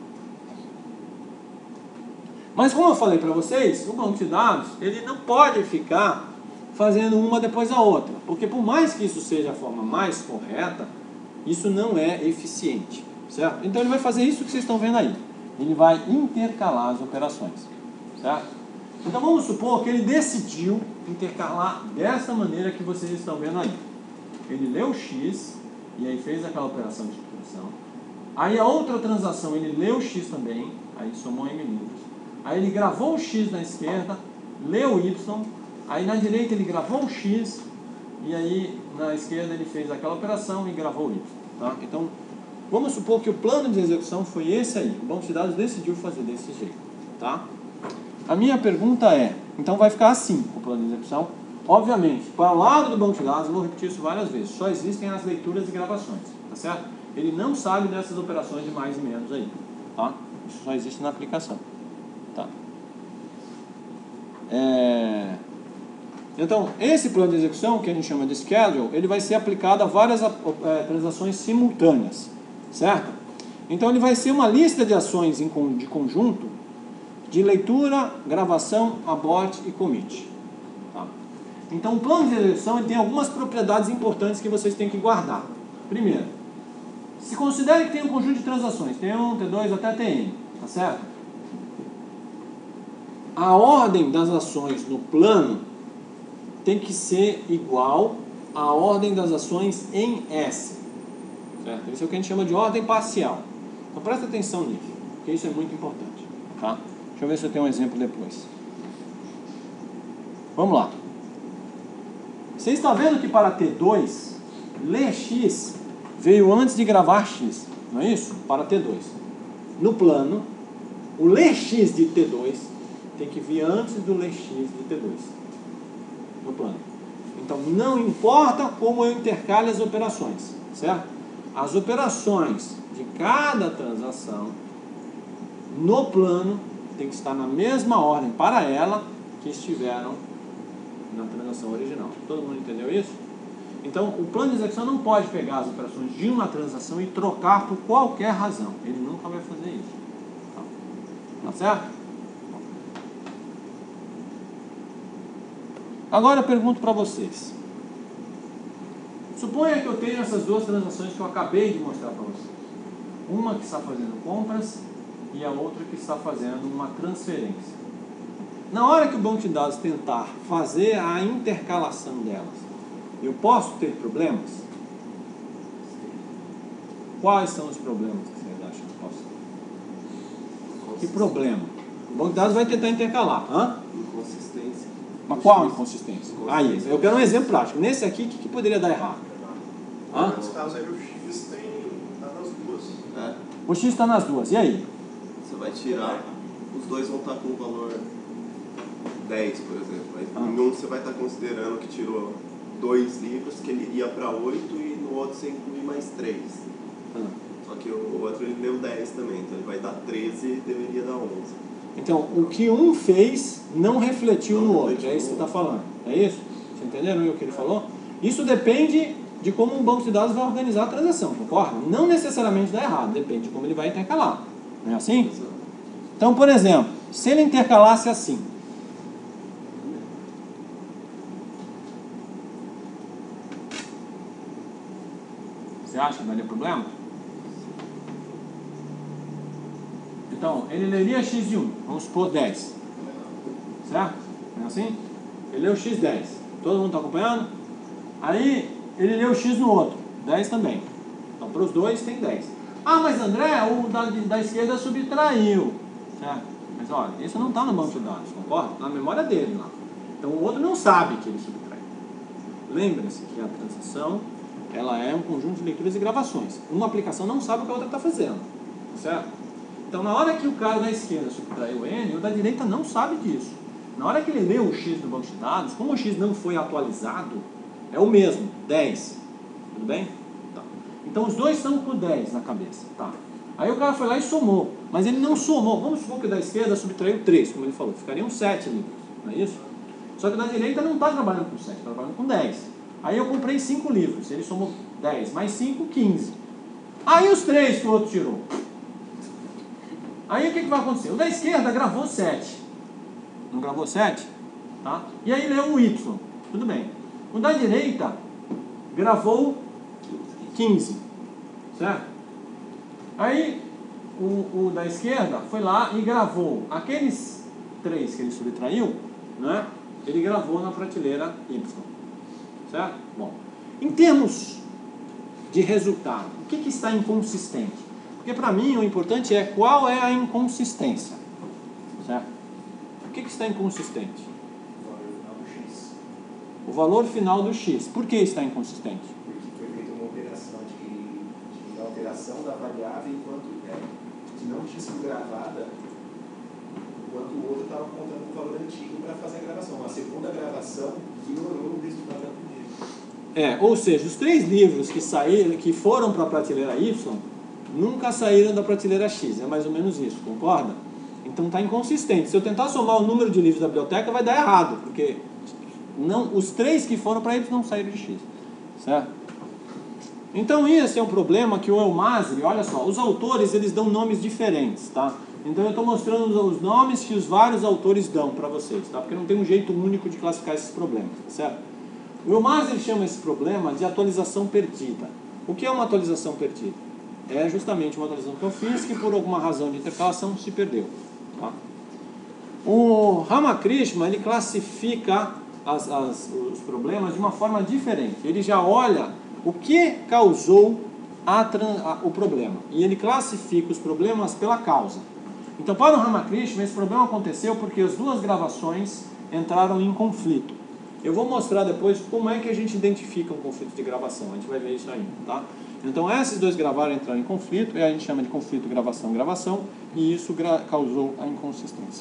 Mas como eu falei para vocês, o banco de dados, ele não pode ficar fazendo uma depois da outra, porque por mais que isso seja a forma mais correta, isso não é eficiente, certo? Então ele vai fazer isso que vocês estão vendo aí, ele vai intercalar as operações, certo? Então vamos supor que ele decidiu intercalar dessa maneira que vocês estão vendo aí. Ele leu X e aí fez aquela operação de subtração. Aí a outra transação ele leu X também, aí somou M livros. Aí ele gravou o X na esquerda, leu Y. Aí na direita ele gravou o X e aí na esquerda ele fez aquela operação e gravou o Y. Tá? Então, vamos supor que o plano de execução foi esse aí. O banco de dados decidiu fazer desse jeito. Tá? A minha pergunta é, então vai ficar assim o plano de execução. Obviamente, para o lado do banco de dados, eu vou repetir isso várias vezes, só existem as leituras e gravações. Tá certo? Ele não sabe dessas operações de mais e menos aí. Tá? Isso só existe na aplicação. Tá? É... Então, esse plano de execução, que a gente chama de schedule, ele vai ser aplicado a várias é, transações simultâneas, certo? Então, ele vai ser uma lista de ações em, de conjunto de leitura, gravação, abort e commit. Tá? Então, o plano de execução ele tem algumas propriedades importantes que vocês têm que guardar. Primeiro, se considere que tem um conjunto de transações, T um, T dois até T N, tá certo? A ordem das ações no plano tem que ser igual à ordem das ações em S. Certo? Isso é o que a gente chama de ordem parcial. Então presta atenção nisso, porque isso é muito importante. Tá? Deixa eu ver se eu tenho um exemplo depois. Vamos lá. Você está vendo que para T dois, ler X veio antes de gravar X. Não é isso? Para T dois. No plano, o ler X de T dois tem que vir antes do ler X de T dois. No plano. Então, não importa como eu intercale as operações, certo? As operações de cada transação no plano tem que estar na mesma ordem para ela que estiveram na transação original. Todo mundo entendeu isso? Então, o plano de execução não pode pegar as operações de uma transação e trocar por qualquer razão. Ele nunca vai fazer isso. Tá, tá certo? Agora eu pergunto para vocês. Suponha que eu tenho essas duas transações que eu acabei de mostrar para vocês. Uma que está fazendo compras e a outra que está fazendo uma transferência. Na hora que o banco de dados tentar fazer a intercalação delas, eu posso ter problemas? Quais são os problemas que vocês acham que posso ter? Que problema? O banco de dados vai tentar intercalar. Hã? Inconsistência. Mas qual inconsistência? Aí, eu quero um exemplo prático. Nesse aqui, o que, que poderia dar errado? Hã? Nesse caso aí, o X tem, tá nas duas. É. O X está nas duas. E aí? Você vai tirar, os dois vão estar com o valor dez, por exemplo. Aí, Ah. Em um você vai estar considerando que tirou dois livros, que ele iria para oito, e no outro você inclui mais três. Ah. Só que o outro ele deu dez também, então ele vai dar treze e deveria dar onze. Então, o que um fez não refletiu Não no outro. refletiu É isso que no você está falando. É isso? Vocês entenderam o que ele falou? Isso depende de como um banco de dados vai organizar a transação, concorda? Não necessariamente dá errado, depende de como ele vai intercalar. Não é assim? Então, por exemplo, se ele intercalasse assim. Você acha que daria problema? Então, ele leria x de um, vamos supor dez. Certo? Não é assim? Ele leu x dez. Todo mundo está acompanhando? Aí, ele leu x no outro, dez também. Então, para os dois tem dez. Ah, mas André, o da, da esquerda subtraiu. Certo? Mas olha, isso não está no banco de dados, concorda? Na memória dele lá. Então, o outro não sabe que ele subtraiu. Lembre-se que a transação, ela é um conjunto de leituras e gravações. Uma aplicação não sabe o que a outra está fazendo. Certo? Então, na hora que o cara da esquerda subtraiu N, o da direita não sabe disso. Na hora que ele leu o X do banco de dados, como o X não foi atualizado, é o mesmo, dez. Tudo bem? Tá. Então, os dois estão com dez na cabeça. Tá. Aí o cara foi lá e somou. Mas ele não somou. Vamos supor que o da esquerda subtraiu três, como ele falou. Ficariam sete livros. Não é isso? Só que o da direita não está trabalhando com sete, está trabalhando com dez. Aí eu comprei cinco livros. Ele somou dez mais cinco, quinze. Aí os três que o outro tirou. Aí o que, que vai acontecer? O da esquerda gravou sete. Não gravou sete? Tá? E aí leu o Y. Tudo bem. O da direita gravou quinze. Certo? Aí o, o da esquerda foi lá e gravou aqueles três que ele subtraiu, né? Ele gravou na prateleira Y. Certo? Bom, em termos de resultado, o que, que está inconsistente? Porque para mim o importante é qual é a inconsistência. Certo? O que, que está inconsistente? O valor final do X. Por que está inconsistente? Porque foi feita uma operação de, de alteração da variável enquanto é, que não tinha sido gravada, enquanto o outro estava contando o valor antigo para fazer a gravação. A segunda gravação ignorou o resultado da primeira. É, ou seja, os três livros que saíram, que foram para a prateleira Y, nunca saíram da prateleira X. É mais ou menos isso, concorda? Então está inconsistente. Se eu tentar somar o número de livros da biblioteca, vai dar errado, porque não, os três que foram para Y não saíram de X. Certo? Então esse é um problema que o Elmasri, olha só, os autores eles dão nomes diferentes, tá? Então eu estou mostrando os nomes que os vários autores dão para vocês, tá? Porque não tem um jeito único de classificar esses problemas, tá certo? O Elmasri chama esse problema de atualização perdida. O que é uma atualização perdida? É justamente uma atualização que eu fiz que por alguma razão de intercalação se perdeu. Tá? O Ramakrishna ele classifica as, as, os problemas de uma forma diferente. Ele já olha o que causou a, a, o problema e ele classifica os problemas pela causa. Então, para o Ramakrishna, esse problema aconteceu porque as duas gravações entraram em conflito. Eu vou mostrar depois como é que a gente identifica um conflito de gravação. A gente vai ver isso ainda, tá? Então, esses dois gravaram entraram em conflito, e a gente chama de conflito gravação-gravação, e isso causou a inconsistência.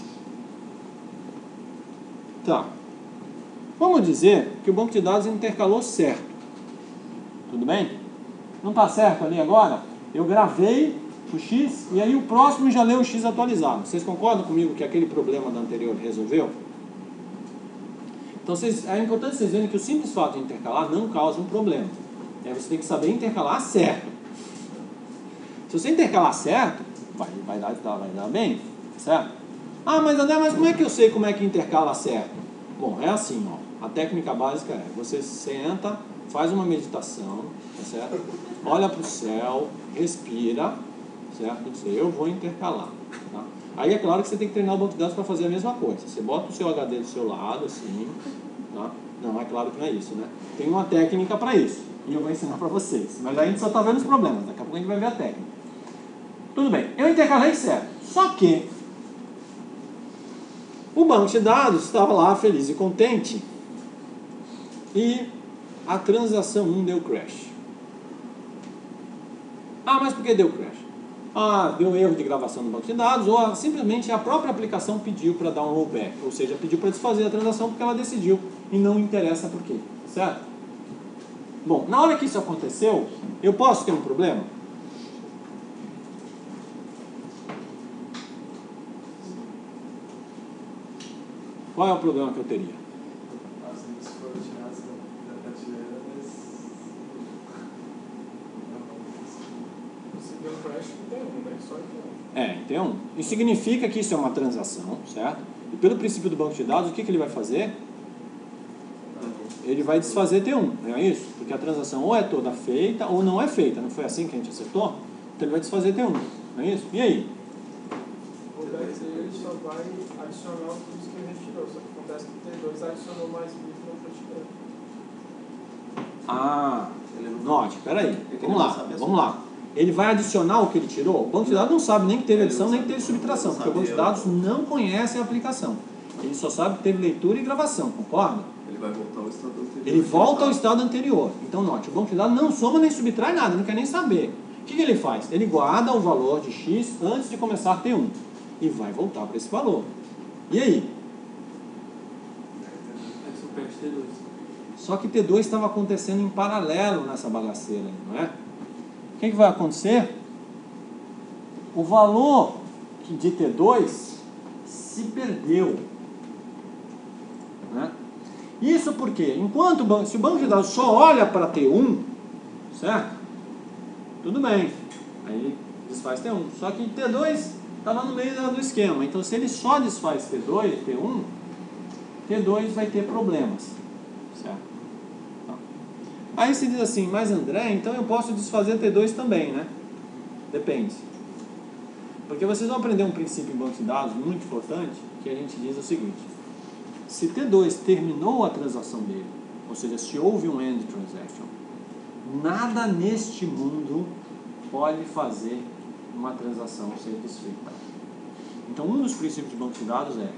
Tá. Vamos dizer que o banco de dados intercalou certo. Tudo bem? Não está certo ali agora? Eu gravei o X e aí o próximo já leu o X atualizado. Vocês concordam comigo que aquele problema da anterior resolveu? Então vocês, é importante vocês verem que o simples fato de intercalar não causa um problema. É, você tem que saber intercalar certo. Se você intercalar certo, vai, vai, dar, vai dar bem, certo? Ah, mas André, mas como é que eu sei como é que intercala certo? Bom, é assim, ó, a técnica básica é, você senta, faz uma meditação, tá certo? Olha para o céu, respira, certo? Diz, eu vou intercalar, tá? Aí é claro que você tem que treinar o banco de dados para fazer a mesma coisa. Você bota o seu H D do seu lado, assim, tá? Não, é claro que não é isso, né? Tem uma técnica para isso, e eu vou ensinar para vocês. Mas a gente só está vendo os problemas, daqui a pouco a gente vai ver a técnica. Tudo bem, eu intercalei certo, só que o banco de dados estava lá feliz e contente e a transação um deu crash. Ah, mas por que deu crash? Ah, deu erro de gravação no banco de dados ou simplesmente a própria aplicação pediu para dar um rollback, ou seja, pediu para desfazer a transação porque ela decidiu e não interessa por quê, certo? Bom, na hora que isso aconteceu, eu posso ter um problema? Qual é o problema que eu teria? As links foram tiradas da prateleira, mas Se deu crash, não tem um, né? Só então. É, então, isso significa que isso é uma transação, certo? E pelo princípio do banco de dados, o que, que ele vai fazer? Ele vai desfazer T um, não é isso? Porque a transação ou é toda feita ou não é feita. Não foi assim que a gente acertou? Então ele vai desfazer T um, não é isso? E aí? O back ele só vai adicionar os bits que a gente tirou. Só que acontece que o T dois adicionou mais bits no prateleira. Ah, note, peraí, vamos lá, vamos lá. Ele vai adicionar o que ele tirou? O banco de dados não sabe nem que teve adição, nem que teve subtração, porque o banco de dados não conhece a aplicação. Ele só sabe que teve leitura e gravação, concorda? Ele vai voltar ao estado anterior. Ele volta ao estado anterior. Então, note, o banco de dados não soma nem subtrai nada, não quer nem saber. O que, que ele faz? Ele guarda o valor de X antes de começar T um e vai voltar para esse valor. E aí? T dois. Só que T dois estava acontecendo em paralelo nessa bagaceira, não é? O que, que vai acontecer? O valor de T dois se perdeu. Né? Isso porque, enquanto o banco, se o banco de dados só olha para T um, certo? Tudo bem, aí desfaz T um. Só que T dois estava no meio do esquema. Então, se ele só desfaz T dois, T um, T dois vai ter problemas. Certo? Aí você diz assim, mas André, então eu posso desfazer T dois também, né? Depende. Porque vocês vão aprender um princípio em banco de dados muito importante, que a gente diz o seguinte: se T dois terminou a transação dele, ou seja, se houve um end transaction, nada neste mundo pode fazer uma transação ser desfeita. Então, um dos princípios de banco de dados é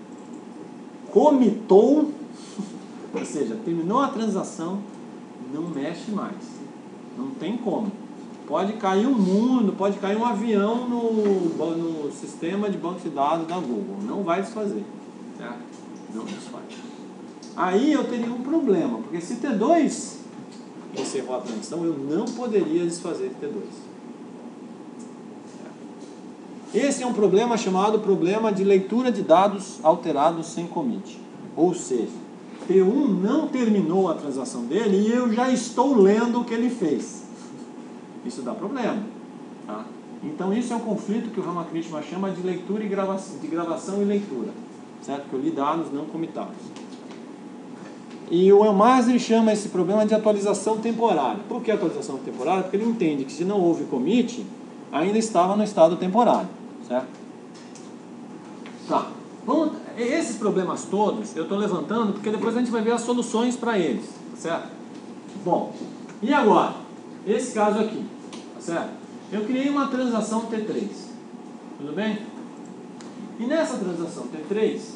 comitou, ou seja, terminou a transação, não mexe mais. Não tem como. Pode cair um mundo, pode cair um avião no, no sistema de banco de dados da Google. Não vai desfazer. Certo? Não desfaz. Aí eu teria um problema, porque se T dois encerrou a transação, eu não poderia desfazer T dois. Certo? Esse é um problema chamado problema de leitura de dados alterados sem commit. Ou seja, T um não terminou a transação dele e eu já estou lendo o que ele fez. Isso dá problema. Tá? Então isso é um conflito que o Ramakrishna chama de leitura e gravação, de gravação e leitura. Certo? Que eu li dados não comitados. E o Elmas ele chama esse problema de atualização temporária. Por que atualização temporária? Porque ele entende que se não houve commit, ainda estava no estado temporário. Certo? Tá. Vamos, esses problemas todos eu estou levantando porque depois a gente vai ver as soluções para eles, certo? Bom, e agora? Esse caso aqui, tá certo? Eu criei uma transação T três, tudo bem? E nessa transação T três,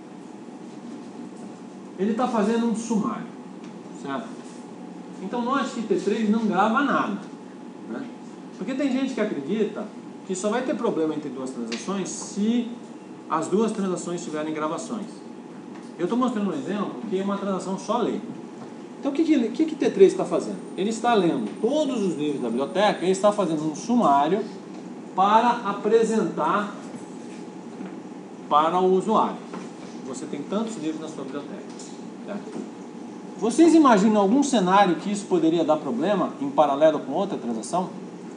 ele está fazendo um sumário, certo? Então note que T três não grava nada, né? Porque tem gente que acredita que só vai ter problema entre duas transações se as duas transações tiverem gravações. Eu estou mostrando um exemplo que uma transação só lê. Então o que, que, ele, o que, que T três está fazendo? Ele está lendo todos os livros da biblioteca, ele está fazendo um sumário para apresentar para o usuário. Você tem tantos livros na sua biblioteca. Certo? Vocês imaginam algum cenário que isso poderia dar problema em paralelo com outra transação?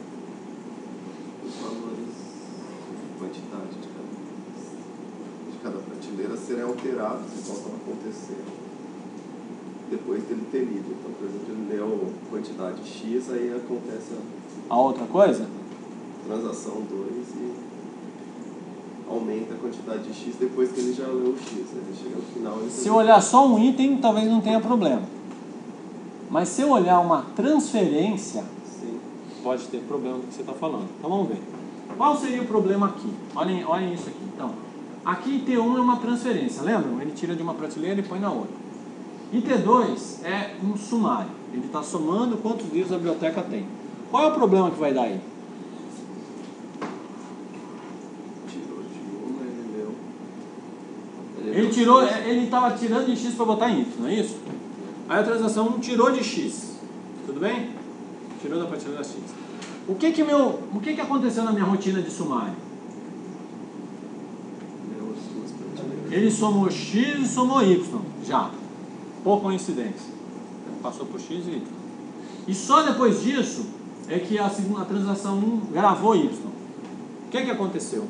Os valores, quantidade de cada, de cada prateleira serem alterados igual estava acontecendo depois dele ter lido. Então, por exemplo, ele leu quantidade X, aí acontece a, A outra coisa? transação dois e aumenta a quantidade de X depois que ele já leu o X. Ele chega no final... Ele Se eu olhar só um item, talvez não tenha problema. Mas se eu olhar uma transferência, Sim. pode ter problema do que você está falando. Então vamos ver. Qual seria o problema aqui? Olhem, olhem isso aqui. Então, aqui T um é uma transferência, lembram? Ele tira de uma prateleira e põe na outra. E T dois é um sumário. Ele está somando quantos livros a biblioteca tem. Qual é o problema que vai dar aí? Tirou de uma, ele leu... Ele leu tirou, X. ele estava tirando de X para botar em Y, não é isso? Aí a transação um tirou de X. Tudo bem? Tirou da prateleira X. O que que, meu, o que que aconteceu na minha rotina de sumário? Leu as duas prateleiras. Ele somou X e somou Y, já. Por coincidência. Passou por X e Y. E só depois disso é que a segunda a transação um gravou Y. O que que aconteceu?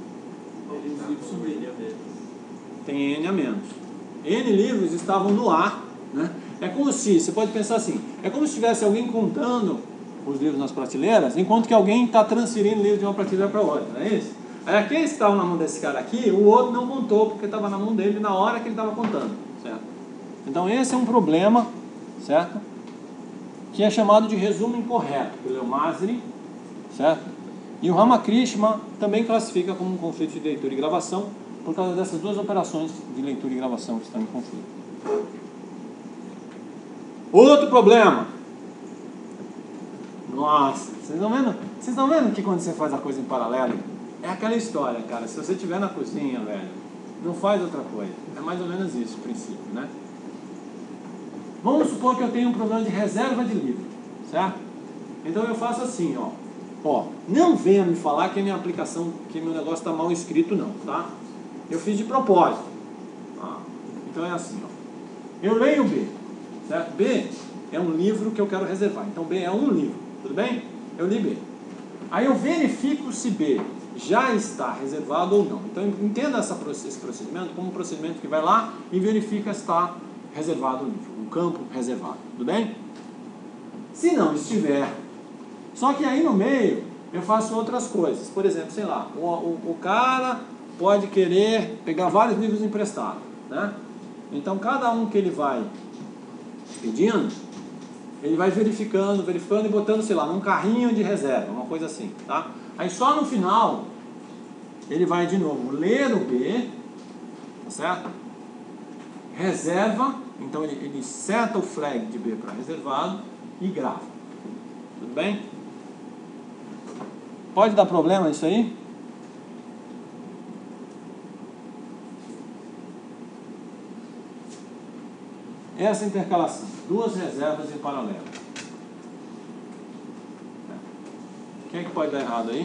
Tem N a menos. N livros estavam no ar, né? É como se, você pode pensar assim, é como se tivesse alguém contando os livros nas prateleiras, enquanto que alguém está transferindo livros de uma prateleira para outra, não é isso? Aí aqueles que estavam na mão desse cara aqui, o outro não contou, porque estava na mão dele na hora que ele estava contando, certo? Então esse é um problema, certo? Que é chamado de resumo incorreto, pelo Elmasri, certo? E o Ramakrishna também classifica como um conflito de leitura e gravação, por causa dessas duas operações de leitura e gravação que estão em conflito. Outro problema. Nossa, vocês estão vendo? Vocês estão vendo que quando você faz a coisa em paralelo, é aquela história, cara. Se você estiver na cozinha, velho, não faz outra coisa. É mais ou menos isso o princípio, né? Vamos supor que eu tenho um problema de reserva de livro, certo? Então eu faço assim, ó. Ó, não venha me falar que a minha aplicação, que meu negócio está mal escrito, não, tá? Eu fiz de propósito. Ah, então é assim, ó. Eu leio B, certo? B é um livro que eu quero reservar. Então B é um livro, tudo bem? Eu li B. Aí eu verifico se B já está reservado ou não. Então entenda essa, esse procedimento como um procedimento que vai lá e verifica se está reservado o livro, um campo reservado, tudo bem? Se não estiver, só que aí no meio eu faço outras coisas. Por exemplo, sei lá, o, o, o cara pode querer pegar vários livros emprestados, né? Então cada um que ele vai pedindo, ele vai verificando, verificando e botando, sei lá, num carrinho de reserva, uma coisa assim, tá? Aí só no final ele vai de novo ler o B, tá certo? Reserva, então ele, ele seta o flag de B para reservado e grava. Tudo bem? Pode dar problema isso aí? Essa intercalação, duas reservas em paralelo. O que é que pode dar errado aí?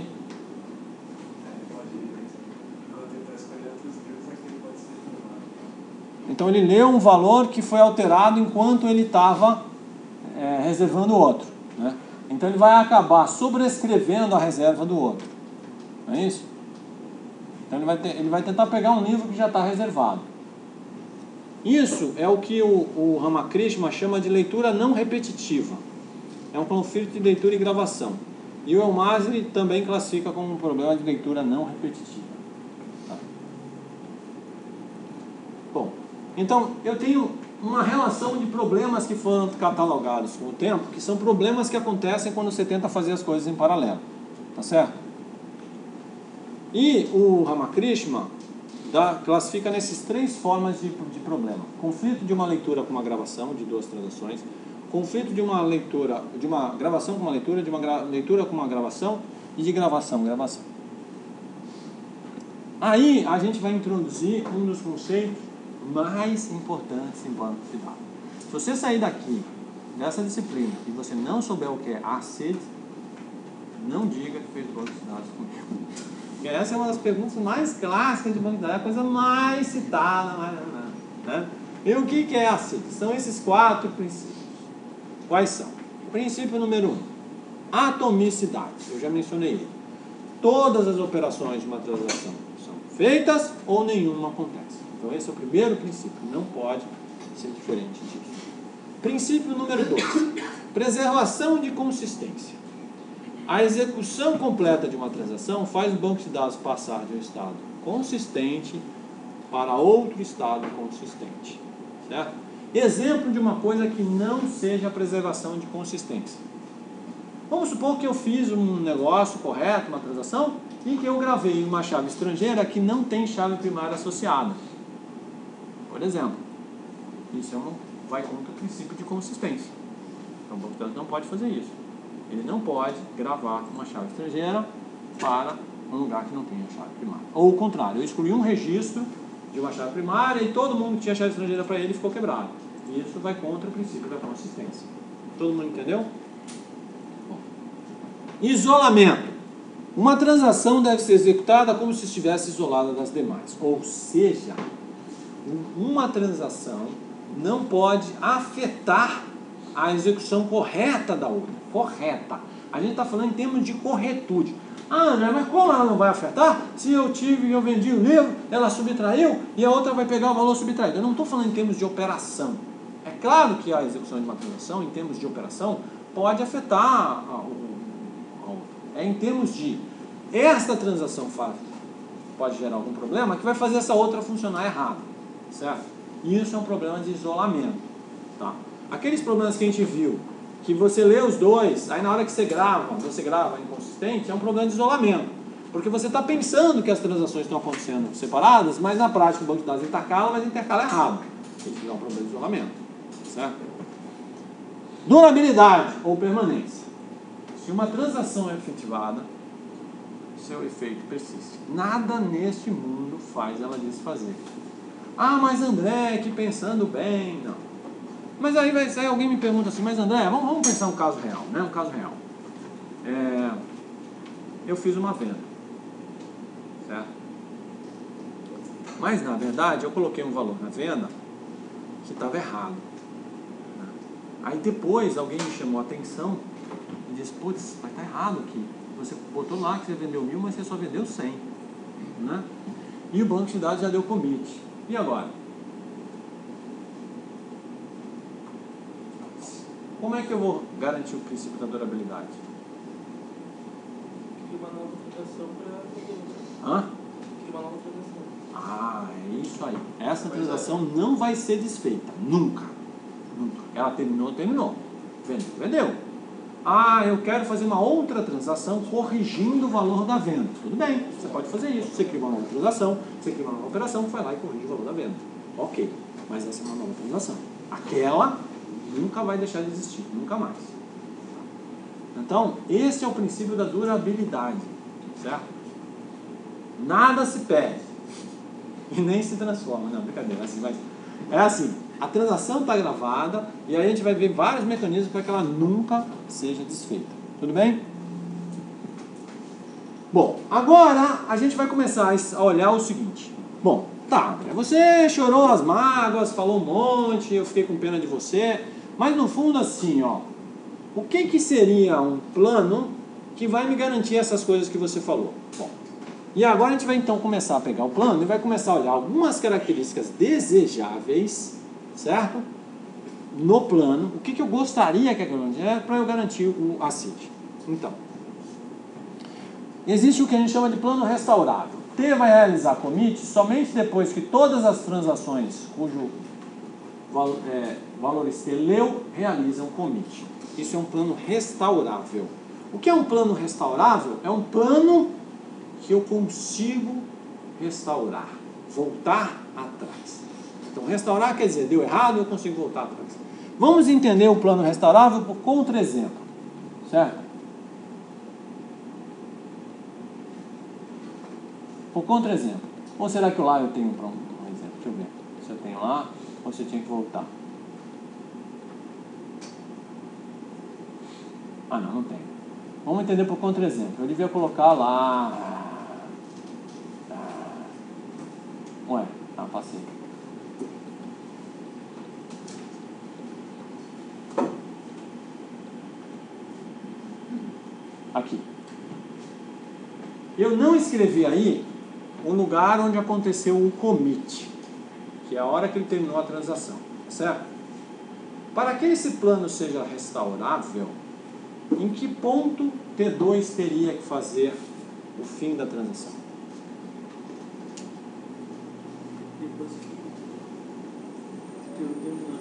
Então ele leu um valor que foi alterado enquanto ele estava é, reservando o outro, né? Então ele vai acabar sobrescrevendo a reserva do outro, não é isso? Então ele vai, ter, ele vai tentar pegar um livro que já está reservado. Isso é o que o, o Ramakrishna chama de leitura não repetitiva. É um conflito de leitura e gravação. E o Elmasri também classifica como um problema de leitura não repetitiva. Tá? Bom, então eu tenho uma relação de problemas que foram catalogados com o tempo, que são problemas que acontecem quando você tenta fazer as coisas em paralelo. Tá certo? E o Ramakrishna dá, classifica nessas três formas de, de problema: conflito de uma leitura com uma gravação de duas transações, conflito de uma leitura, de uma gravação com uma leitura, de uma gra, leitura com uma gravação e de gravação, gravação. Aí a gente vai introduzir um dos conceitos mais importantes em banco de dados. Se você sair daqui, dessa disciplina, e você não souber o que é ACID, não diga que fez banco de dados comigo. Porque essa é uma das perguntas mais clássicas de banco de dados, é a coisa mais citada, mais, né? E o que é ACID? São esses quatro princípios. Quais são? Princípio número um, atomicidade. Eu já mencionei ele. Todas as operações de uma transação são feitas ou nenhuma acontece. Então esse é o primeiro princípio, não pode ser diferente disso. Princípio número dois, preservação de consistência. A execução completa de uma transação faz o banco de dados passar de um estado consistente para outro estado consistente. Certo? Exemplo de uma coisa que não seja preservação de consistência. Vamos supor que eu fiz um negócio correto, uma transação, e que eu gravei uma chave estrangeira que não tem chave primária associada. Por exemplo, isso é um, vai contra o princípio de consistência. Então o banco de dados não pode fazer isso. Ele não pode gravar uma chave estrangeira para um lugar que não tenha chave primária. Ou o contrário, eu excluí um registro de uma chave primária e todo mundo que tinha chave estrangeira para ele ficou quebrado. Isso vai contra o princípio da consistência. Todo mundo entendeu? Bom. Isolamento. Uma transação deve ser executada como se estivesse isolada das demais. Ou seja, uma transação não pode afetar a execução correta da outra. Correta. A gente está falando em termos de corretude. Ah, André, mas como ela não vai afetar? Se eu tive e eu vendi o livro, ela subtraiu e a outra vai pegar o valor subtraído. Eu não estou falando em termos de operação. É claro que a execução de uma transação, em termos de operação, pode afetar a outra. É em termos de esta transação faz, pode gerar algum problema que vai fazer essa outra funcionar errado. Certo? E isso é um problema de isolamento. Tá? Aqueles problemas que a gente viu, que você lê os dois, aí na hora que você grava, você grava inconsistente, é um problema de isolamento. Porque você está pensando que as transações estão acontecendo separadas, mas na prática o banco de dados intercala, mas intercala errado. Isso é um problema de isolamento. Certo? Durabilidade ou permanência. Se uma transação é efetivada, seu efeito persiste. Nada neste mundo faz ela desfazer. Ah, mas André, que pensando bem, não. Mas aí, vai, aí alguém me pergunta assim, mas André, vamos, vamos pensar um caso real, né? Um caso real. É, eu fiz uma venda, certo? Mas na verdade eu coloquei um valor na venda que estava errado. Né? Aí depois alguém me chamou a atenção e disse, putz, mas está errado aqui. Você botou lá que você vendeu mil, mas você só vendeu cem. Né? E o banco de dados já deu commit. E agora? Como é que eu vou garantir o princípio da durabilidade? Cria uma nova transação para poder. Hã? Cria uma nova transação. Ah, é isso aí. Essa transação não vai ser desfeita. Nunca. Nunca. Ela terminou, terminou. Vendeu, vendeu. Ah, eu quero fazer uma outra transação corrigindo o valor da venda. Tudo bem, você pode fazer isso. Você cria uma nova transação, você cria uma nova operação, vai lá e corrige o valor da venda. Ok, mas essa é uma nova transação. Aquela nunca vai deixar de existir, nunca mais. Então, esse é o princípio da durabilidade, certo? Nada se perde e nem se transforma. Não, brincadeira, assim, mas é assim, a transação está gravada e aí a gente vai ver vários mecanismos para que ela nunca seja desfeita. Tudo bem? Bom, agora a gente vai começar a olhar o seguinte. Bom, tá, você chorou as mágoas, falou um monte, eu fiquei com pena de você, mas no fundo assim, ó, o que que seria um plano que vai me garantir essas coisas que você falou? Bom, e agora a gente vai então começar a pegar o plano e vai começar a olhar algumas características desejáveis, certo? No plano, o que que eu gostaria que aquilo é para eu garantir o ACID. Então, existe o que a gente chama de plano restaurável. T vai realizar commit somente depois que todas as transações cujo valor, é, valores T leu realizam commit. Isso é um plano restaurável. O que é um plano restaurável? É um plano que eu consigo restaurar, voltar atrás. Então, restaurar quer dizer, deu errado, eu consigo voltar atrás. Vamos entender o plano restaurável por contra-exemplo, certo? Por contra-exemplo. Ou será que lá eu tenho para um exemplo? Deixa eu ver. Se eu tenho lá, ou se eu tinha que voltar. Ah, não, não tem. Vamos entender por contra-exemplo. Eu devia colocar lá... Ué, ah, passei. Aqui. Eu não escrevi aí o lugar onde aconteceu o commit, que é a hora que ele terminou a transação, certo? Para que esse plano seja restaurável, em que ponto T dois teria que fazer o fim da transação? Depois que eu terminar.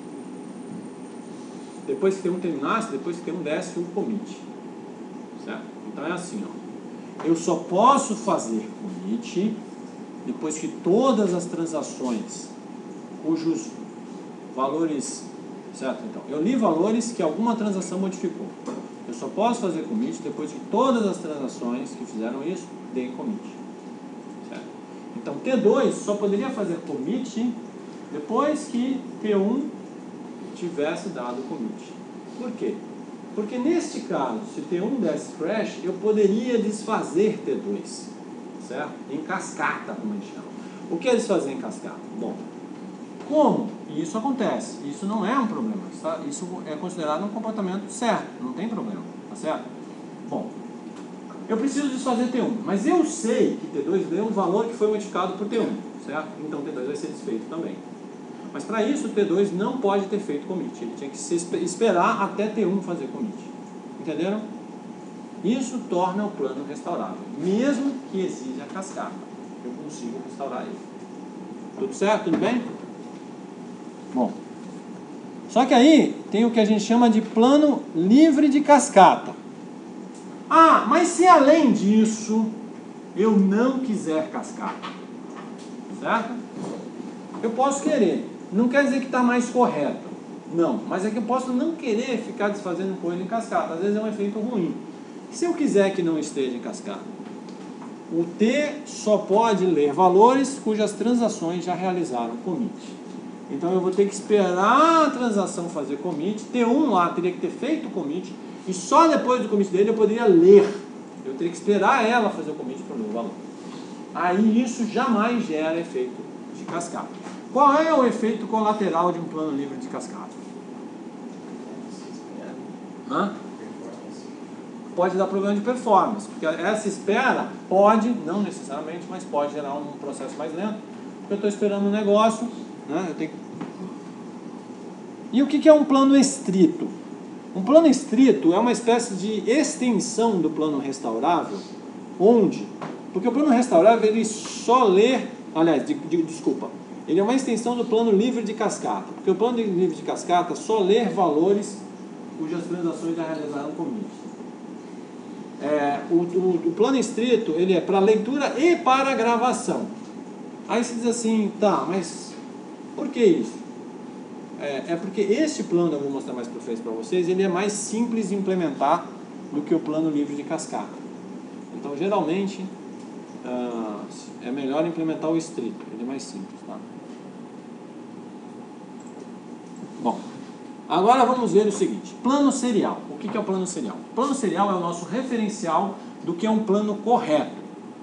Depois que T um terminasse, depois que T um desse o commit, certo? Então é assim, ó. Eu só posso fazer commit depois que todas as transações cujos valores, certo? Então, eu li valores que alguma transação modificou. Eu só posso fazer commit depois que todas as transações que fizeram isso deem commit, certo? Então, T dois só poderia fazer commit depois que T um tivesse dado commit. Por quê? Porque neste caso, se T um desse crash, eu poderia desfazer T dois, certo? Em cascata, como a gente chama. O que é desfazer em cascata? Bom, como? E isso acontece. Isso não é um problema. Isso é considerado um comportamento certo. Não tem problema, tá certo? Bom, eu preciso desfazer T um, mas eu sei que T dois deu um valor que foi modificado por T um, certo? Então T dois vai ser desfeito também. Mas para isso, o T dois não pode ter feito commit. Ele tinha que se esperar até T um fazer commit. Entenderam? Isso torna o plano restaurável. Mesmo que exija a cascata, eu consigo restaurar ele. Tudo certo? Tudo bem? Bom. Só que aí tem o que a gente chama de plano livre de cascata. Ah, mas se além disso eu não quiser cascata, certo? Eu posso querer. Não quer dizer que está mais correto. Não, mas é que eu posso não querer ficar desfazendo coisa em cascata. Às vezes é um efeito ruim. Se eu quiser que não esteja em cascata, o T só pode ler valores cujas transações já realizaram commit. Então eu vou ter que esperar a transação fazer commit. T um lá teria que ter feito commit. E só depois do commit dele eu poderia ler. Eu teria que esperar ela fazer o commit para o meu valor. Aí isso jamais gera efeito de cascata. Qual é o efeito colateral de um plano livre de cascata? Hã? Pode dar problema de performance, porque essa espera pode, não necessariamente, mas pode gerar um processo mais lento, porque eu estou esperando um negócio, né? Eu tenho... E o que é um plano estrito? Um plano estrito é uma espécie de extensão do plano restaurável, onde, porque o plano restaurável ele só lê, aliás, de, de, desculpa, ele é uma extensão do plano livre de cascata, porque o plano livre de cascata só lê valores cujas transações já realizaram commit. É, o, o, o plano estrito ele é para leitura e para gravação. Aí se diz assim, tá, mas por que isso? É, é porque este plano, eu vou mostrar mais para frente para vocês, ele é mais simples de implementar do que o plano livre de cascata. Então geralmente ah, é melhor implementar o estrito, ele é mais simples, tá? Bom, agora vamos ver o seguinte, plano serial. O que é o plano serial? O plano serial é o nosso referencial do que é um plano correto.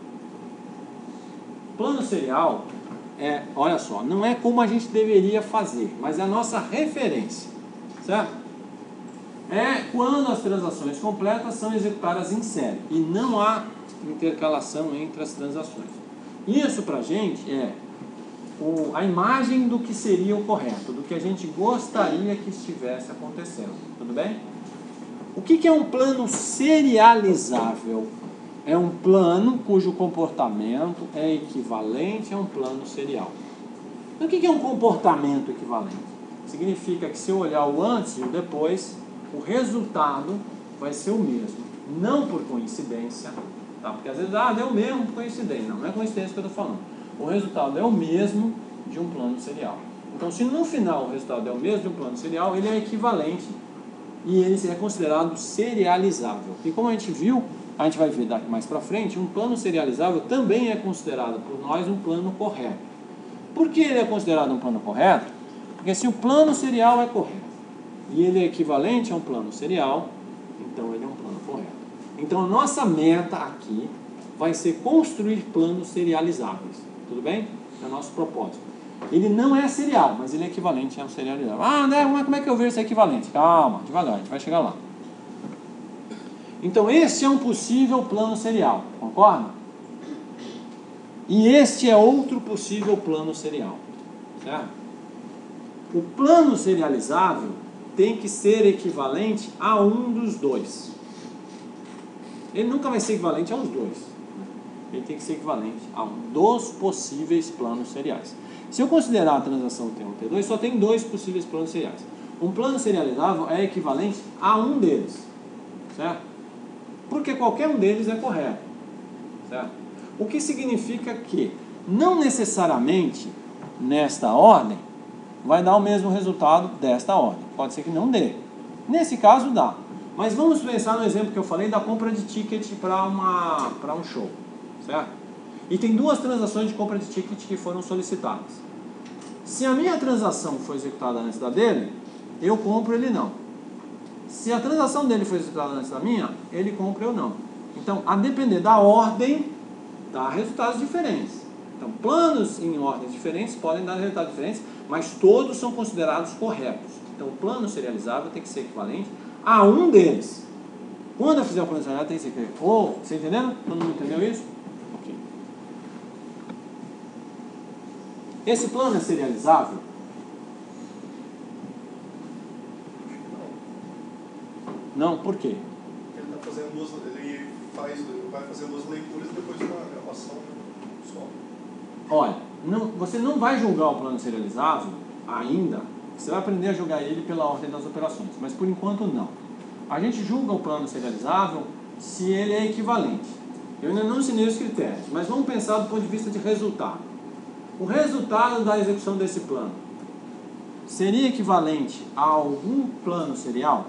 Plano serial é, olha só, não é como a gente deveria fazer, mas é a nossa referência, certo? É quando as transações completas são executadas em série e não há intercalação entre as transações. Isso pra gente é o, a imagem do que seria o correto, do que a gente gostaria que estivesse acontecendo, tudo bem? O que, que é um plano serializável? É um plano cujo comportamento é equivalente a um plano serial. Então, o que, que é um comportamento equivalente? Significa que se eu olhar o antes e o depois, o resultado vai ser o mesmo. Não por coincidência, tá? Porque às vezes, ah, deu o mesmo por coincidência. Não, não é coincidência que eu estou falando. O resultado é o mesmo de um plano serial. Então, se no final o resultado é o mesmo de um plano serial, ele é equivalente e ele é considerado serializável. E como a gente viu, a gente vai ver daqui mais para frente, um plano serializável também é considerado por nós um plano correto. Por que ele é considerado um plano correto? Porque se o plano serial é correto e ele é equivalente a um plano serial, então ele é um plano correto. Então a nossa meta aqui vai ser construir planos serializáveis. Tudo bem? É o nosso propósito. Ele não é serial, mas ele é equivalente a um serializável. Ah, André, como é que eu vejo esse equivalente? Calma, devagar, a gente vai chegar lá. Então este é um possível plano serial, concorda? E este é outro possível plano serial, certo? O plano serializável tem que ser equivalente a um dos dois. Ele nunca vai ser equivalente aos dois. Ele tem que ser equivalente a um dos possíveis planos seriais. Se eu considerar a transação T um e T dois, só tem dois possíveis planos seriais. Um plano serializável é equivalente a um deles, certo? Porque qualquer um deles é correto, certo? O que significa que não necessariamente nesta ordem vai dar o mesmo resultado desta ordem. Pode ser que não dê. Nesse caso dá. Mas vamos pensar no exemplo que eu falei da compra de ticket para uma para um show, certo? E tem duas transações de compra de ticket que foram solicitadas. Se a minha transação foi executada antes da dele, eu compro, ele não. Se a transação dele foi executada antes da minha, ele compra, eu não. Então, a depender da ordem, dá resultados diferentes. Então, planos em ordens diferentes podem dar resultados diferentes, mas todos são considerados corretos. Então, o plano serializável tem que ser equivalente a um deles. Quando eu fizer o plano serializável, tem que ser equivalente. Oh, você entendeu? Todo mundo entendeu isso? Ok. Esse plano é serializável? Não, por quê? Ele está fazendo duas, ele faz, vai fazer duas leituras e depois uma gravação só. Olha, não, você não vai julgar o plano serializável ainda. Você vai aprender a julgar ele pela ordem das operações, mas por enquanto não. A gente julga o plano serializável se ele é equivalente. Eu ainda não ensinei os critérios, mas vamos pensar do ponto de vista de resultado. O resultado da execução desse plano seria equivalente a algum plano serial?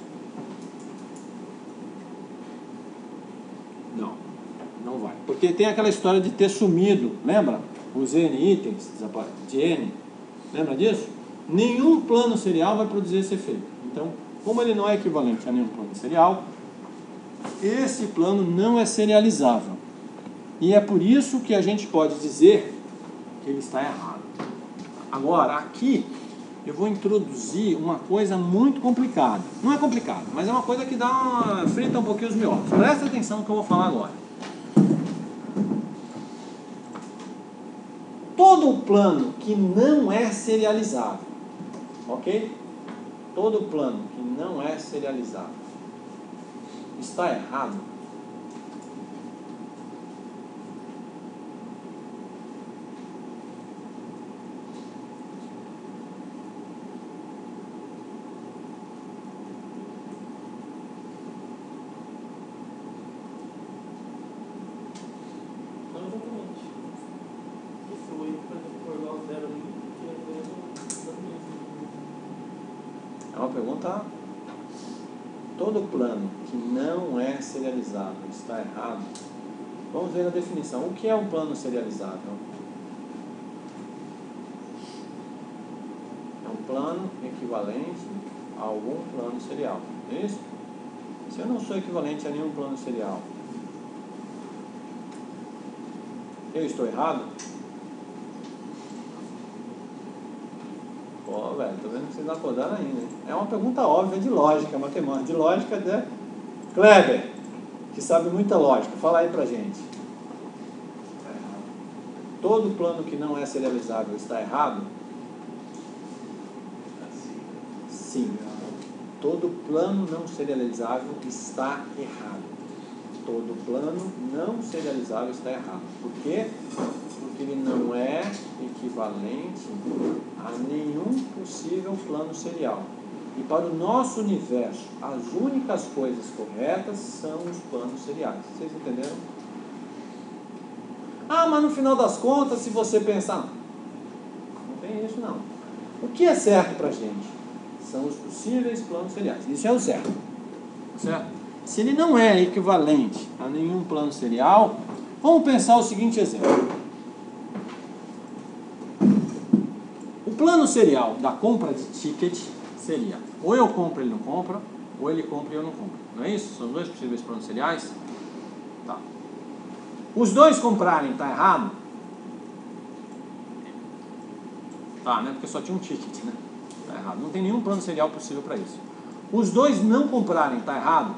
Não, não vai. Porque tem aquela história de ter sumido, lembra? Os N itens de N, lembra disso? Nenhum plano serial vai produzir esse efeito. Então, como ele não é equivalente a nenhum plano serial, esse plano não é serializável. E é por isso que a gente pode dizer que ele está errado. Agora, aqui eu vou introduzir uma coisa muito complicada. Não é complicado, mas é uma coisa que dá uma, frita um pouquinho os miolos. Presta atenção no que eu vou falar agora. Todo plano que não é serializável, ok? Todo plano que não é serializável está errado? É uma pergunta. Todo plano que não é serializável está errado? Vamos ver a definição. O que é um plano serializável? É um plano equivalente a algum plano serial. É isso? Se eu não sou equivalente a nenhum plano serial, eu estou errado? Pô, velho, tô vendo que vocês não acordaram ainda, hein? É uma pergunta óbvia de lógica, matemática, de lógica de Kleber, que sabe muita lógica. Fala aí pra gente. Todo plano que não é serializável está errado? Sim. Todo plano não serializável está errado. Todo plano não serializável está errado. Por quê? Porque ele não é equivalente a nenhum possível plano serial. E para o nosso universo, as únicas coisas corretas são os planos seriais. Vocês entenderam? Ah, mas no final das contas, se você pensar... Não tem isso, não. O que é certo para a gente? São os possíveis planos seriais. Isso é o certo. Certo? Se ele não é equivalente a nenhum plano serial, vamos pensar o seguinte exemplo. O plano serial da compra de ticket seria: ou eu compro, ele não compra, ou ele compra e eu não compro. Não é isso? São dois possíveis planos seriais? Tá. Os dois comprarem, tá errado? Tá, né? Porque só tinha um ticket, né? Tá errado. Não tem nenhum plano serial possível para isso. Os dois não comprarem, tá errado?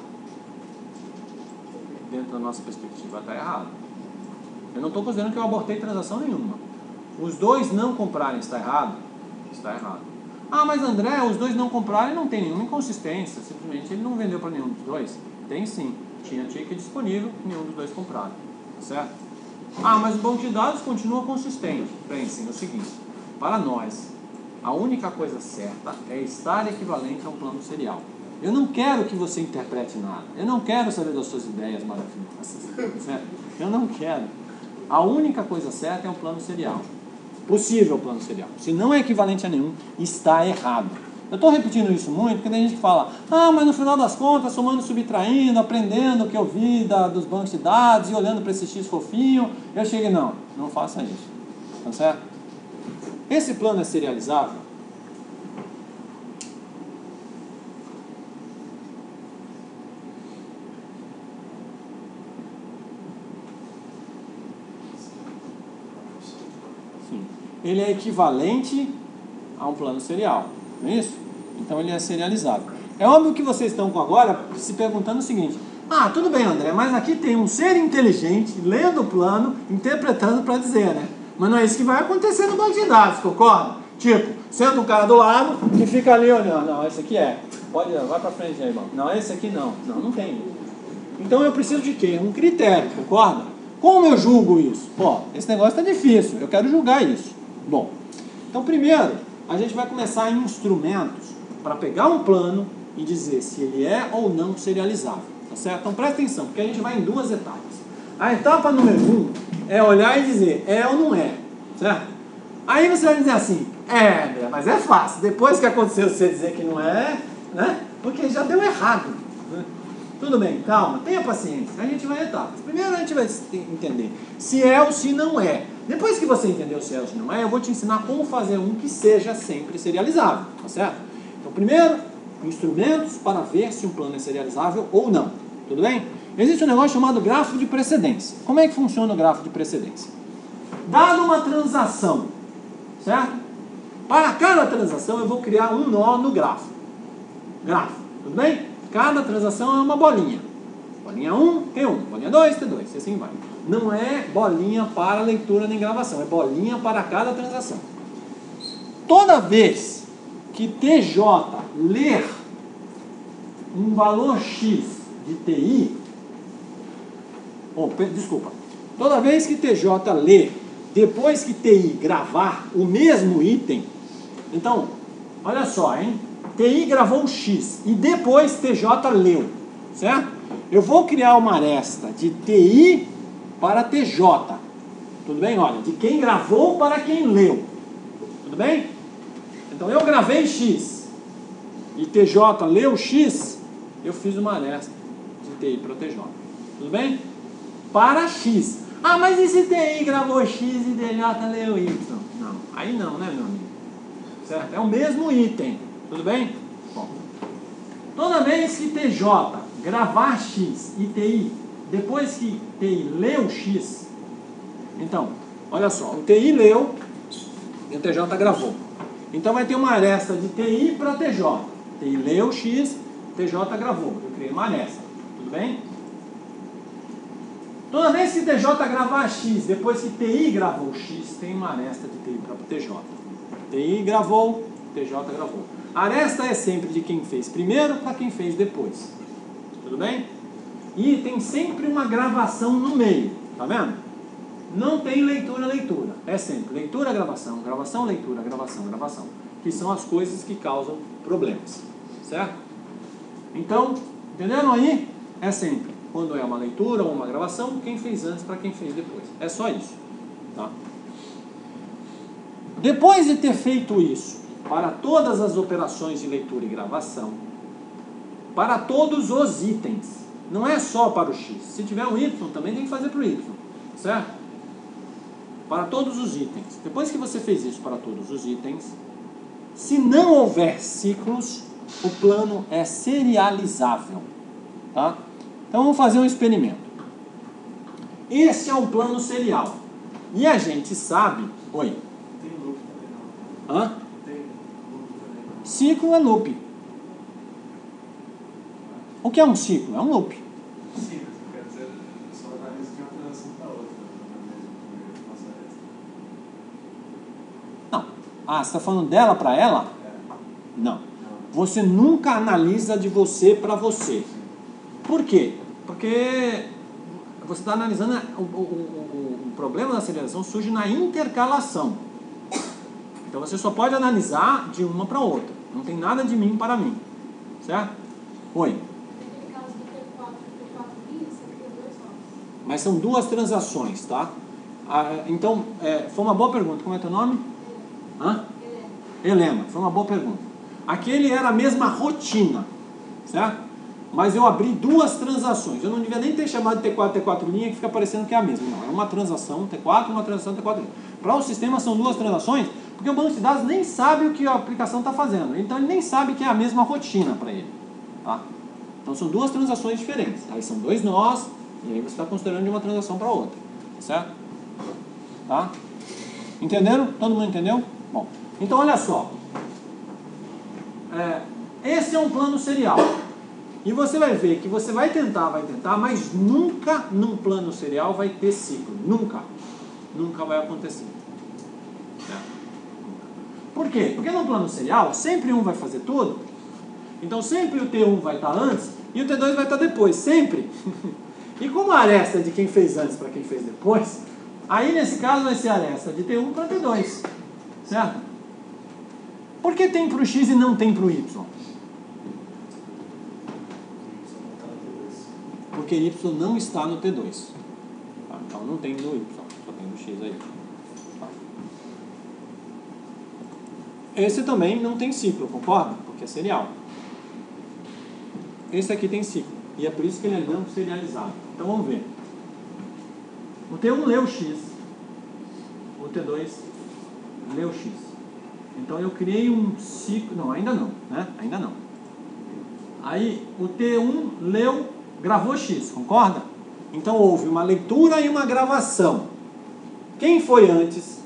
Dentro da nossa perspectiva, tá errado. Eu não estou considerando que eu abortei transação nenhuma. Os dois não comprarem, está errado? Está errado. Ah, mas André, os dois não comprarem não tem nenhuma inconsistência. Simplesmente ele não vendeu para nenhum dos dois. Tem sim. Tinha ticket disponível, nenhum dos dois compraram. Certo? Ah, mas o banco de dados continua consistente. Pensem, é o seguinte. Para nós, a única coisa certa é estar equivalente a um plano serial. Eu não quero que você interprete nada. Eu não quero saber das suas ideias maravilhosas. Certo? Eu não quero. A única coisa certa é um plano serial. Possível plano serial. Se não é equivalente a nenhum, está errado. Eu estou repetindo isso muito, porque tem gente que fala, ah, mas no final das contas, somando e subtraindo, aprendendo o que eu vi da, dos bancos de dados e olhando para esse X fofinho, eu cheguei, não, não faça isso. Tá certo? Esse plano é serializável? Sim. Ele é equivalente a um plano serial, não é isso? Então ele é serializado. É óbvio que vocês estão com agora se perguntando o seguinte, ah, tudo bem, André, mas aqui tem um ser inteligente lendo o plano, interpretando para dizer, né? Mas não é isso que vai acontecer no banco de dados, concorda? Tipo, senta um cara do lado que fica ali olhando, não, esse aqui é, pode, vai para frente aí, irmão. Não, esse aqui não, não, não tem. Então eu preciso de quê? Um critério, concorda? Como eu julgo isso? Pô, esse negócio está difícil, eu quero julgar isso. Bom, então primeiro, a gente vai começar em instrumentos para pegar um plano e dizer se ele é ou não serializável, tá certo? Então presta atenção, porque a gente vai em duas etapas. A etapa número um é olhar e dizer é ou não é, certo? Aí você vai dizer assim, é, André, mas é fácil, depois que aconteceu você dizer que não é, né? Porque já deu errado. Né? Tudo bem, calma, tenha paciência, a gente vai em etapas. Primeiro a gente vai entender se é ou se não é. Depois que você entendeu se é ou se não é, eu vou te ensinar como fazer um que seja sempre serializável, tá certo? Então, primeiro, instrumentos para ver se um plano é serializável ou não, tudo bem? Existe um negócio chamado gráfico de precedência. Como é que funciona o gráfico de precedência? Dada uma transação, certo? Para cada transação eu vou criar um nó no gráfico. Gráfico, tudo bem? Cada transação é uma bolinha. Bolinha um, T um, bolinha dois, T dois, e assim vai. Não é bolinha para leitura nem gravação, é bolinha para cada transação. Toda vez que T J ler um valor X de T I, oh, desculpa, toda vez que T J ler, depois que T I gravar o mesmo item, então, olha só, hein? T I gravou o X e depois T J leu, certo? Eu vou criar uma aresta de T I para T J, tudo bem? Olha, de quem gravou para quem leu, tudo bem? Então eu gravei X e T J leu X, eu fiz uma aresta de T I para T J, tudo bem? Para X. Ah, mas e se T I gravou X e T J leu Y? Não, aí não, né, meu amigo? Certo? É o mesmo item, tudo bem? Bom, toda vez que T J gravar X e T I, depois que T I leu X, então, olha só, o T I leu e o T J gravou. Então vai ter uma aresta de T I para T J. T I leu X, T J gravou. Eu criei uma aresta, tudo bem? Toda vez que T J gravar X, depois que T I gravou X, tem uma aresta de T I para T J. T I gravou, T J gravou. A aresta é sempre de quem fez primeiro para quem fez depois. Tudo bem? E tem sempre uma gravação no meio, tá vendo? Não tem leitura, leitura. É sempre leitura, gravação, gravação, leitura, gravação, gravação. Que são as coisas que causam problemas. Certo? Então, entenderam aí? É sempre, quando é uma leitura ou uma gravação, quem fez antes para quem fez depois. É só isso. Tá? Depois de ter feito isso, para todas as operações de leitura e gravação, para todos os itens, não é só para o X. Se tiver um Y, também tem que fazer para o Y. Certo? Para todos os itens. Depois que você fez isso para todos os itens, se não houver ciclos, o plano é serializável. Tá? Então vamos fazer um experimento. Esse é um plano serial. E a gente sabe... Oi? Tem loop também não. Hã? Tem loop também não. Ciclo é loop. O que é um ciclo? É um loop. Sim, mas quer dizer, só analisa de uma transação para outra. Não. Ah, você está falando dela para ela? Não. Você nunca analisa de você para você. Por quê? Porque você está analisando... O, o, o, o problema da serialização surge na intercalação. Então você só pode analisar de uma para outra. Não tem nada de mim para mim. Certo? Oi. Mas são duas transações, tá? Ah, então, é, foi uma boa pergunta. Como é teu nome? Hã? Helena. Foi uma boa pergunta. Aquele era a mesma rotina, certo? Mas eu abri duas transações. Eu não devia nem ter chamado de T quatro, T quatro linha, que fica parecendo que é a mesma. Não, é uma transação T quatro, uma transação T quatro linha. Para o sistema são duas transações, porque o banco de dados nem sabe o que a aplicação está fazendo. Então ele nem sabe que é a mesma rotina para ele. Tá? Então são duas transações diferentes. Aí são dois nós, e aí você está considerando de uma transação para outra. Certo? Tá? Entenderam? Todo mundo entendeu? Bom, então olha só. É, esse é um plano serial. E você vai ver que você vai tentar, vai tentar, mas nunca num plano serial vai ter ciclo. Nunca. Nunca vai acontecer. É. Por quê? Porque no plano serial, sempre um vai fazer tudo. Então sempre o T um vai estar antes e o T dois vai estar depois. Sempre. E como a aresta é de quem fez antes para quem fez depois, aí nesse caso vai ser a aresta de T um para T dois. Certo? Por que tem para o X e não tem para o Y? Porque Y não está no T dois. Tá? Então não tem no Y, só tem no X aí. Tá? Esse também não tem ciclo, concorda? Porque é serial. Esse aqui tem ciclo. E é por isso que ele é não serializado. Então vamos ver. O T um leu X. O T dois leu X. Então eu criei um ciclo... Não, ainda não. Né? Ainda não. Aí o T um leu, gravou X, concorda? Então houve uma leitura e uma gravação. Quem foi antes?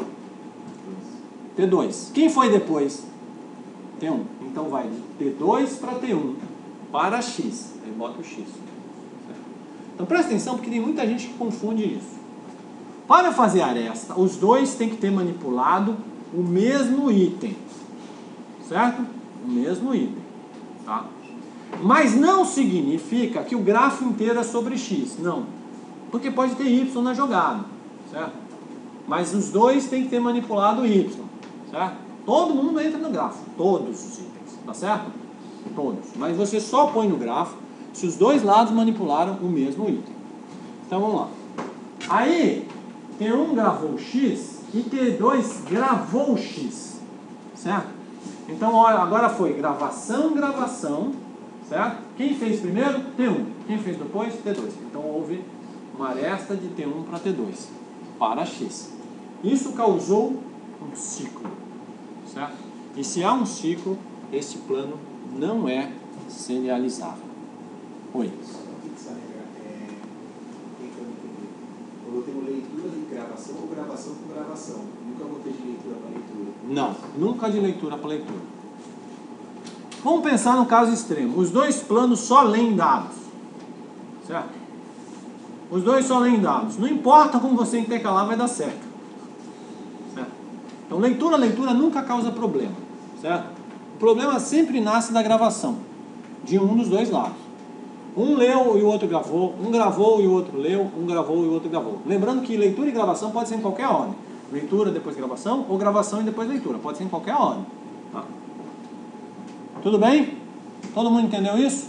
T dois. Quem foi depois? T um. Então vai de T dois para T um para X. Aí bota o X. Então presta atenção porque tem muita gente que confunde isso. Para fazer aresta, os dois têm que ter manipulado o mesmo item. Certo? O mesmo item. Tá? Mas não significa que o grafo inteiro é sobre X. Não. Porque pode ter Y na jogada. Certo? Mas os dois têm que ter manipulado Y. Certo? Todo mundo entra no grafo. Todos os itens. Tá certo? Todos. Mas você só põe no grafo se os dois lados manipularam o mesmo item. Então vamos lá. Aí, T um gravou X e T dois gravou X. Certo? Então, olha, agora foi gravação, gravação. Certo? Quem fez primeiro? T um. Quem fez depois? T dois. Então houve uma aresta de T um para T dois. Para X. Isso causou um ciclo. Certo? E se há um ciclo, esse plano não é serializável. Oi. Só para fixar, né, é, tentando entender. Quando eu tenho leitura de gravação ou gravação com gravação, nunca vou ter de leitura para leitura. Não, nunca de leitura para leitura. Vamos pensar no caso extremo. Os dois planos só leem dados. Certo? Os dois só leem dados. Não importa como você intercalar, vai dar certo. Certo? Então leitura, leitura nunca causa problema. Certo? O problema sempre nasce da gravação. De um dos dois lados. Um leu e o outro gravou, um gravou e o outro leu, um gravou e o outro gravou. Lembrando que leitura e gravação pode ser em qualquer ordem. Leitura depois gravação, ou gravação e depois leitura. Pode ser em qualquer ordem. Tá? Tudo bem? Todo mundo entendeu isso?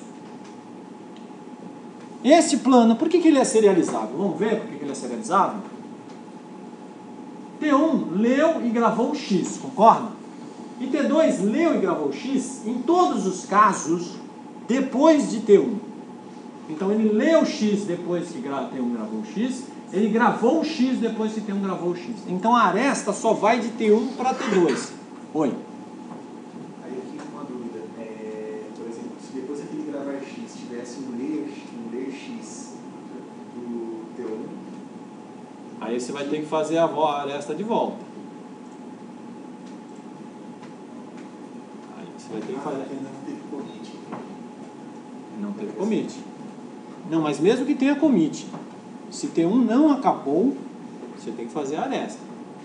Esse plano, por que, que ele é serializável? Vamos ver por que, que ele é serializável? T um leu e gravou X, concorda? E T dois leu e gravou X, em todos os casos, depois de T um. Então ele leu X depois que T um gravou X, ele gravou X depois que T um gravou X. Então a aresta só vai de T um para T dois. Oi. Aí eu fico com uma dúvida. É, X do T um. Aí você vai ter que fazer a vo- a aresta de volta. Aí você vai ter que Ah, fazer. porque não teve commit. Não teve commit. Não, mas mesmo que tenha commit, se T um não acabou, você tem que fazer a aresta.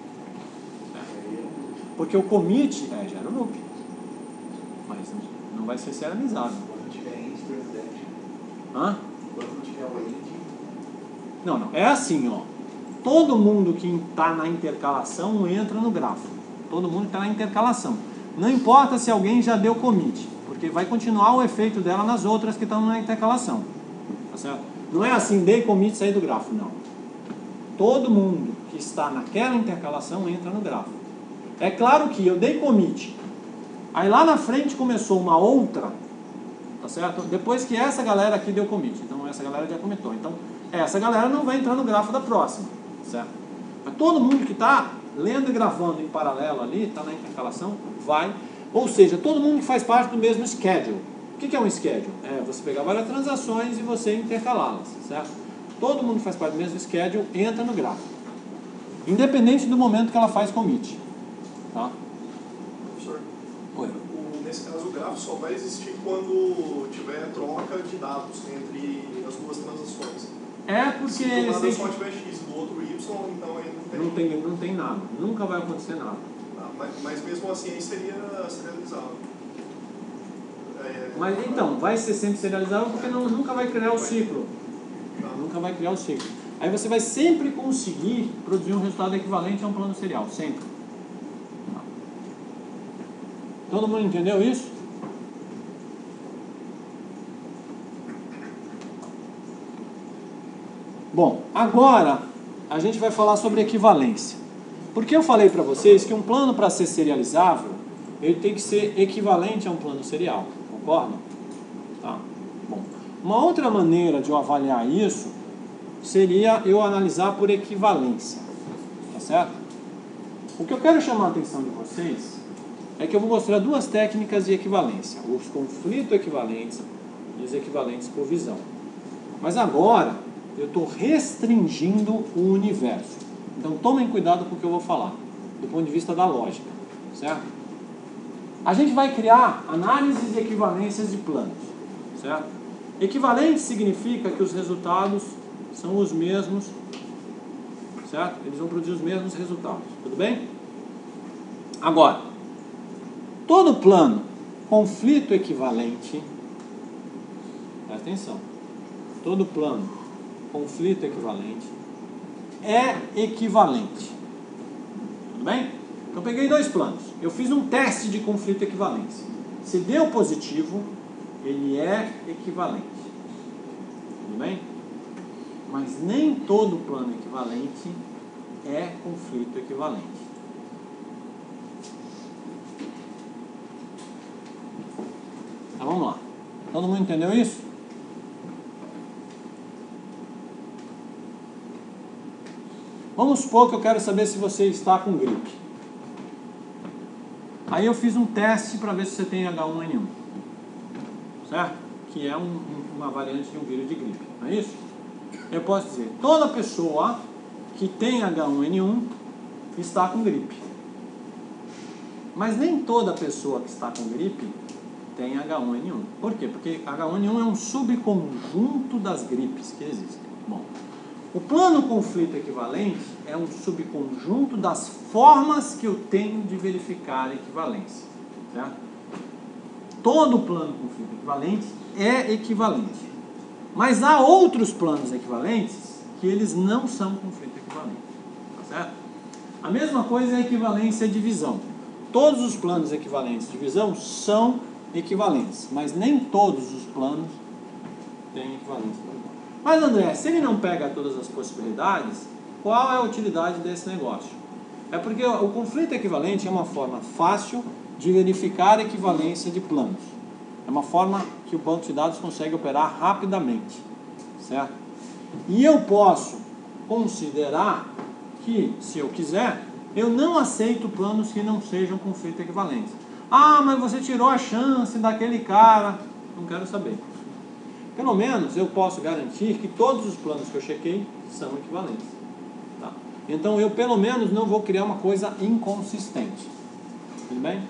Porque o commit é, gera o loop. Mas não vai ser serializado. Quando tiver end transaction. Hã? Quando tiver o end. Não, não. É assim, ó. Todo mundo que está na intercalação entra no grafo. Todo mundo que está na intercalação. Não importa se alguém já deu commit, porque vai continuar o efeito dela nas outras que estão na intercalação. Tá certo? Não é assim, dei commit e saí do grafo, não. Todo mundo que está naquela intercalação entra no grafo. É claro que eu dei commit, aí lá na frente começou uma outra, tá certo? Depois que essa galera aqui deu commit, então essa galera já commitou. Então essa galera não vai entrar no grafo da próxima, certo? Mas todo mundo que está lendo e gravando em paralelo ali, está na intercalação, vai. Ou seja, todo mundo que faz parte do mesmo schedule. O que é um schedule? É você pegar várias transações e você intercalá-las, certo? Todo mundo que faz parte do mesmo schedule entra no grafo, independente do momento que ela faz commit. Tá? Professor, Oi. o, nesse caso o grafo só vai existir quando tiver troca de dados entre as duas transações. É porque Se do eles lado têm só que... tiver X e do outro Y, então aí não tem. não tem, não tem nada, nunca vai acontecer nada. Ah, mas, mas mesmo assim aí seria serializado. É, Mas então, vai ser sempre serializável porque não, nunca vai criar o ciclo. Tá. Nunca vai criar o ciclo. Aí você vai sempre conseguir produzir um resultado equivalente a um plano serial, sempre. Todo mundo entendeu isso? Bom, agora a gente vai falar sobre equivalência. Porque eu falei para vocês que um plano, para ser serializável, ele tem que ser equivalente a um plano serial, concordam? Tá. Bom, uma outra maneira de eu avaliar isso seria eu analisar por equivalência, tá certo? O que eu quero chamar a atenção de vocês é que eu vou mostrar duas técnicas de equivalência, os conflitos equivalentes e os equivalentes por visão. Mas agora eu estou restringindo o universo. Então tomem cuidado com o que eu vou falar, do ponto de vista da lógica, certo? A gente vai criar análises de equivalências de planos, certo? Equivalente significa que os resultados são os mesmos, certo? Eles vão produzir os mesmos resultados, tudo bem? Agora, todo plano conflito equivalente, presta atenção, todo plano conflito equivalente é equivalente, tudo bem? Então eu peguei dois planos, eu fiz um teste de conflito equivalência, se deu positivo, ele é equivalente, tudo bem? Mas nem todo plano equivalente é conflito equivalente. Então vamos lá. Todo mundo entendeu isso? Vamos supor que eu quero saber se você está com gripe. Aí eu fiz um teste para ver se você tem H um N um. Certo? Que é um, um, uma variante de um vírus de gripe. Não é isso? Eu posso dizer, toda pessoa que tem H um N um está com gripe. Mas nem toda pessoa que está com gripe tem H um N um. Por quê? Porque H um N um é um subconjunto das gripes que existem. Bom, o plano conflito equivalente é um subconjunto das formas que eu tenho de verificar a equivalência. Certo? Todo plano conflito equivalente é equivalente. Mas há outros planos equivalentes que eles não são conflito equivalente. Tá certo? A mesma coisa é a equivalência de visão. Todos os planos equivalentes de visão são equivalentes, mas nem todos os planos têm equivalência. Mas André, se ele não pega todas as possibilidades, qual é a utilidade desse negócio? É porque o conflito equivalente é uma forma fácil de verificar a equivalência de planos. É uma forma que o banco de dados consegue operar rapidamente, certo? E eu posso considerar que, se eu quiser, eu não aceito planos que não sejam conflito equivalentes. Ah, mas você tirou a chance daquele cara. Não quero saber. pelo menos eu posso garantir que todos os planos que eu chequei são equivalentes. Tá? Então eu pelo menos não vou criar uma coisa inconsistente. Tudo bem?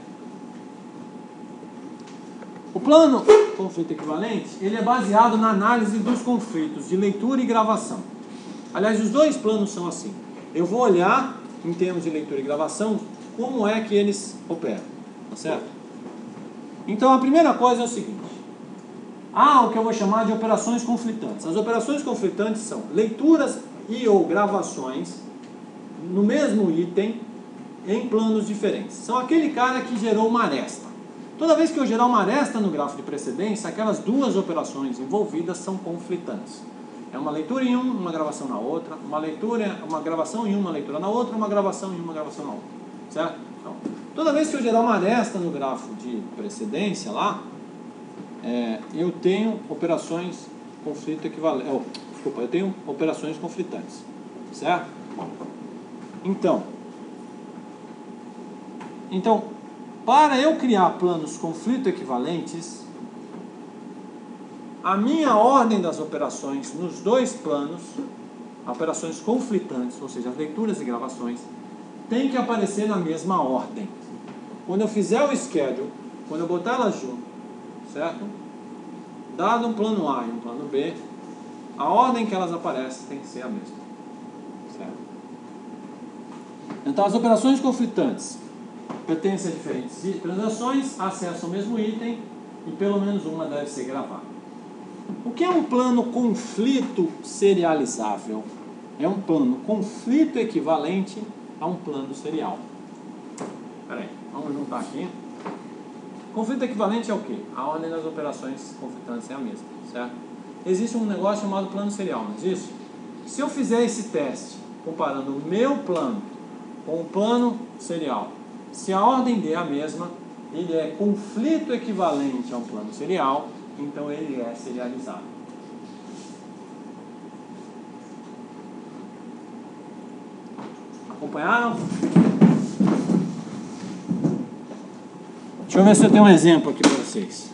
O plano conflito equivalente, ele é baseado na análise dos conflitos de leitura e gravação. Aliás, os dois planos são assim. Eu vou olhar, em termos de leitura e gravação, como é que eles operam. Tá certo? Então a primeira coisa é o seguinte. Há o que eu vou chamar de operações conflitantes. As operações conflitantes são leituras e ou gravações no mesmo item em planos diferentes. São aquele cara que gerou uma aresta. Toda vez que eu gerar uma aresta no grafo de precedência, aquelas duas operações envolvidas são conflitantes. É uma leitura em um, uma gravação na outra, uma leitura, uma gravação em uma, uma leitura na outra, uma gravação em uma, gravação na outra. Certo? Então, toda vez que eu gerar uma aresta no grafo de precedência lá, é, eu tenho operações conflito equivalente. Oh, desculpa, eu tenho operações conflitantes. Certo? Então, então, para eu criar planos conflito equivalentes, a minha ordem das operações nos dois planos, operações conflitantes, ou seja, as leituras e gravações, tem que aparecer na mesma ordem. Quando eu fizer o schedule, quando eu botar elas junto, certo? Dado um plano A e um plano B, a ordem que elas aparecem tem que ser a mesma. Certo? Então as operações conflitantes pertencem a diferentes transações, acessam o mesmo item e pelo menos uma deve ser gravada. O que é um plano conflito serializável? É um plano conflito equivalente a um plano serial. Espera aí, vamos juntar aqui. Conflito equivalente é o quê? A ordem das operações conflitantes é a mesma, certo? Existe um negócio chamado plano serial, não existe? Se eu fizer esse teste comparando o meu plano com o plano serial, se a ordem D é a mesma, ele é conflito equivalente a um plano serial, então ele é serializado. Acompanharam? Deixa eu ver se eu tenho um exemplo aqui para vocês.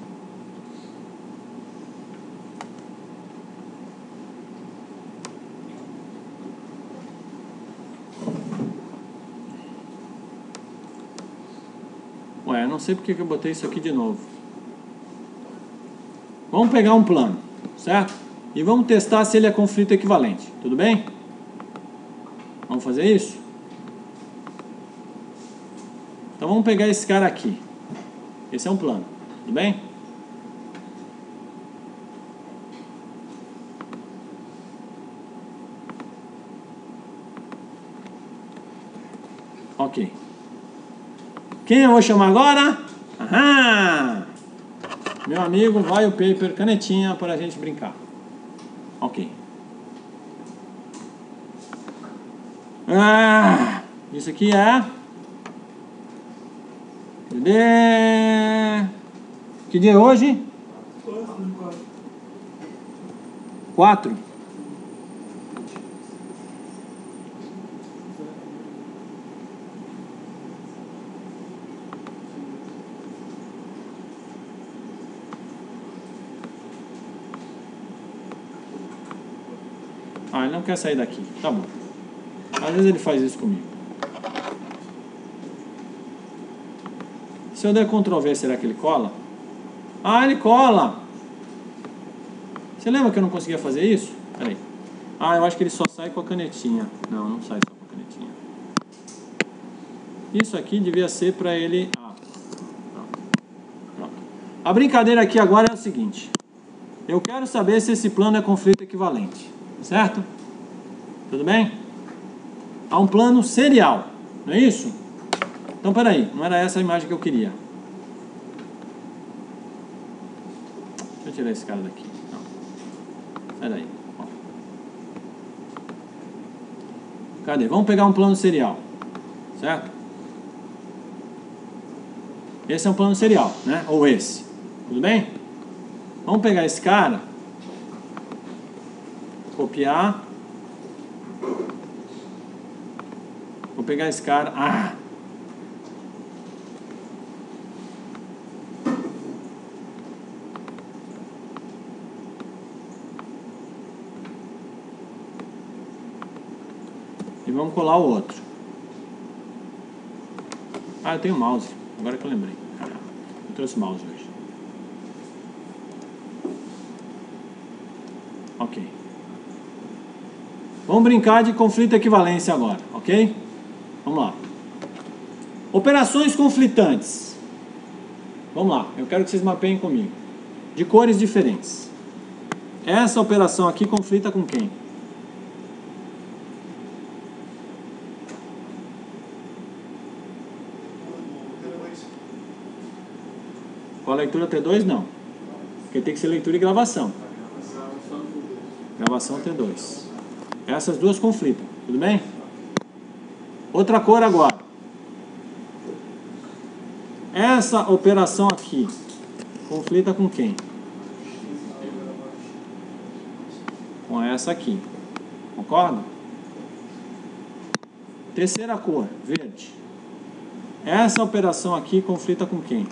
Ué, eu não sei porque que eu botei isso aqui de novo. Vamos pegar um plano, certo? E vamos testar se ele é conflito equivalente, tudo bem? Vamos fazer isso? Então vamos pegar esse cara aqui. Esse é um plano, tudo bem? Ok. Quem eu vou chamar agora? Aham! Meu amigo, vai o paper, canetinha para a gente brincar. Ok. Ah, isso aqui é... Cadê? Que dia é hoje? Quatro. Ah, ele não quer sair daqui. Tá bom. Às vezes ele faz isso comigo. Se eu der control V, será que ele cola? Ah, ele cola! Você lembra que eu não conseguia fazer isso? Peraí. Ah, eu acho que ele só sai com a canetinha. Não, não sai só com a canetinha. Isso aqui devia ser para ele... Ah, pronto. A brincadeira aqui agora é o seguinte. Eu quero saber se esse plano é conflito equivalente. Certo? Tudo bem? Há um plano serial, não é isso? Então, peraí, não era essa a imagem que eu queria. Deixa eu tirar esse cara daqui. Não. Sai daí. Ó. Cadê? Vamos pegar um plano serial, certo? Esse é um plano serial, né? Ou esse. Tudo bem? Vamos pegar esse cara, copiar. Vou pegar esse cara. Ah! E vamos colar o outro. Ah, eu tenho mouse. Agora que eu lembrei. Caramba, eu trouxe mouse hoje. Ok. Vamos brincar de conflito e equivalência agora, ok? Vamos lá. Operações conflitantes. Vamos lá, eu quero que vocês mapeiem comigo. De cores diferentes. Essa operação aqui conflita com quem? Com a leitura T dois, não. Porque tem que ser leitura e gravação. Gravação T dois. Essas duas conflitam, tudo bem? Outra cor agora. Essa operação aqui conflita com quem? Com essa aqui. Concorda? Terceira cor, verde. Essa operação aqui conflita com quem?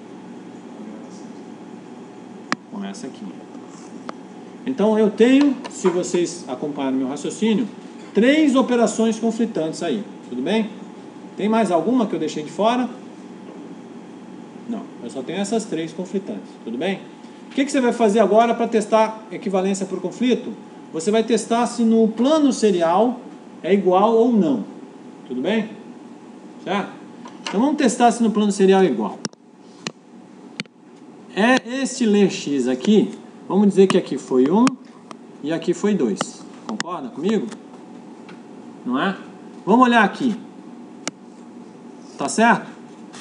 Com essa aqui. Então eu tenho, se vocês acompanham meu raciocínio, três operações conflitantes aí. Tudo bem? Tem mais alguma que eu deixei de fora? Não, eu só tenho essas três conflitantes. Tudo bem? O que, que você vai fazer agora para testar equivalência por conflito? Você vai testar se no plano serial é igual ou não. Tudo bem? Certo? Então vamos testar se no plano serial é igual. É este L X aqui, vamos dizer que aqui foi um e aqui foi dois. Concorda comigo? Não é? Vamos olhar aqui. Tá certo?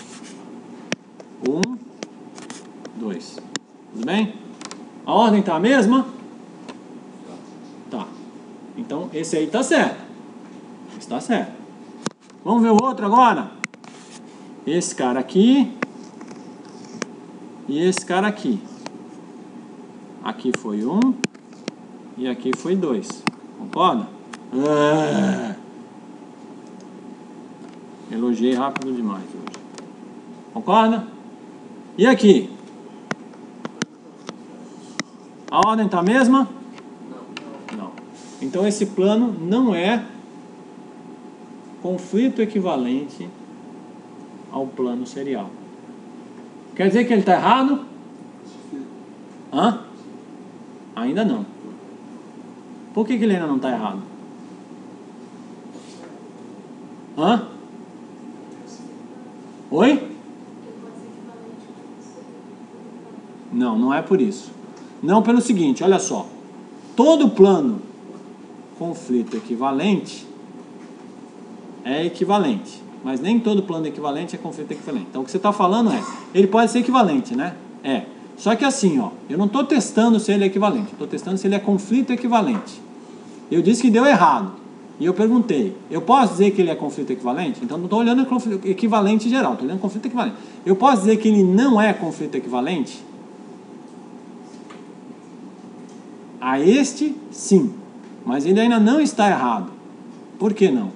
Um, dois. Tudo bem? A ordem tá a mesma? Tá. Então esse aí tá certo. Está certo. Vamos ver o outro agora? Esse cara aqui e esse cara aqui. Aqui foi um e aqui foi dois. Concorda? É. Elogiei rápido demais hoje. Concorda? E aqui? A ordem está a mesma? Não. Então esse plano não é conflito equivalente ao plano serial. Quer dizer que ele está errado? Hã? Ainda não. Por que, que ele ainda não está errado? Hã? Oi? Não, não é por isso. Não pelo seguinte, olha só. Todo plano conflito equivalente é equivalente. Mas nem todo plano equivalente é conflito equivalente. Então o que você está falando é, ele pode ser equivalente, né? É. Só que assim, ó, eu não estou testando se ele é equivalente. Estou testando se ele é conflito equivalente. Eu disse que deu errado. E eu perguntei, eu posso dizer que ele é conflito equivalente? Então não estou olhando conflito equivalente geral, estou olhando conflito equivalente. Eu posso dizer que ele não é conflito equivalente? A este, sim. Mas ele ainda não está errado. Por que não?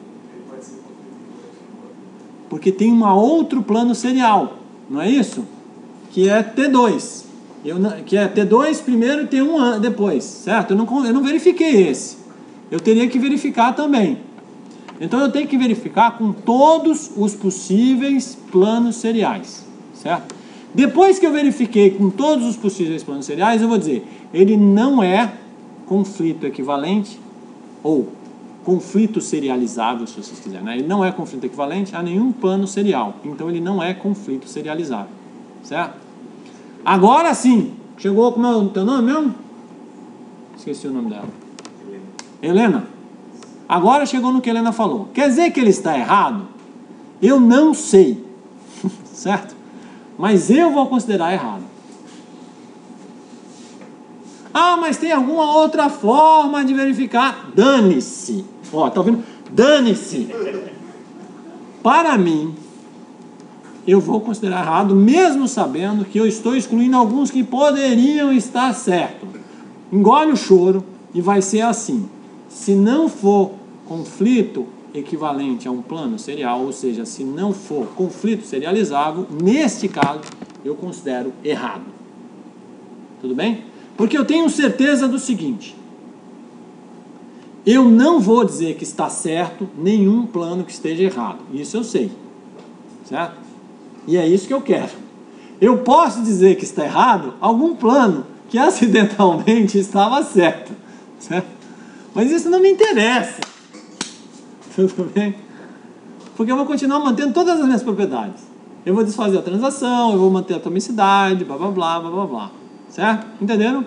Porque tem um outro plano serial, não é isso? Que é T dois. Eu não, que é T dois primeiro e T um depois, certo? Eu não, eu não verifiquei esse. Eu teria que verificar também. Então eu tenho que verificar com todos os possíveis planos seriais, certo? Depois que eu verifiquei com todos os possíveis planos seriais, eu vou dizer, ele não é conflito equivalente ou conflito serializável, se vocês quiserem, né? Ele não é conflito equivalente a nenhum plano serial. Então ele não é conflito serializável, certo? Agora sim, chegou com o teu nome mesmo? Esqueci o nome dela. Helena. Helena. Agora chegou no que a Helena falou. Quer dizer que ele está errado? Eu não sei, certo? Mas eu vou considerar errado. Ah, mas tem alguma outra forma de verificar? Dane-se. Ó, tá ouvindo? Dane-se. Para mim, eu vou considerar errado, mesmo sabendo que eu estou excluindo alguns que poderiam estar certo. Engole o choro e vai ser assim. Se não for conflito equivalente a um plano serial, ou seja, se não for conflito serializável, neste caso, eu considero errado. Tudo bem? Porque eu tenho certeza do seguinte, eu não vou dizer que está certo nenhum plano que esteja errado. Isso eu sei. Certo? E é isso que eu quero. Eu posso dizer que está errado algum plano que acidentalmente estava certo. Certo? Mas isso não me interessa. Tudo bem? Porque eu vou continuar mantendo todas as minhas propriedades. Eu vou desfazer a transação, eu vou manter a atomicidade, blá blá blá blá blá blá. Certo? Entenderam?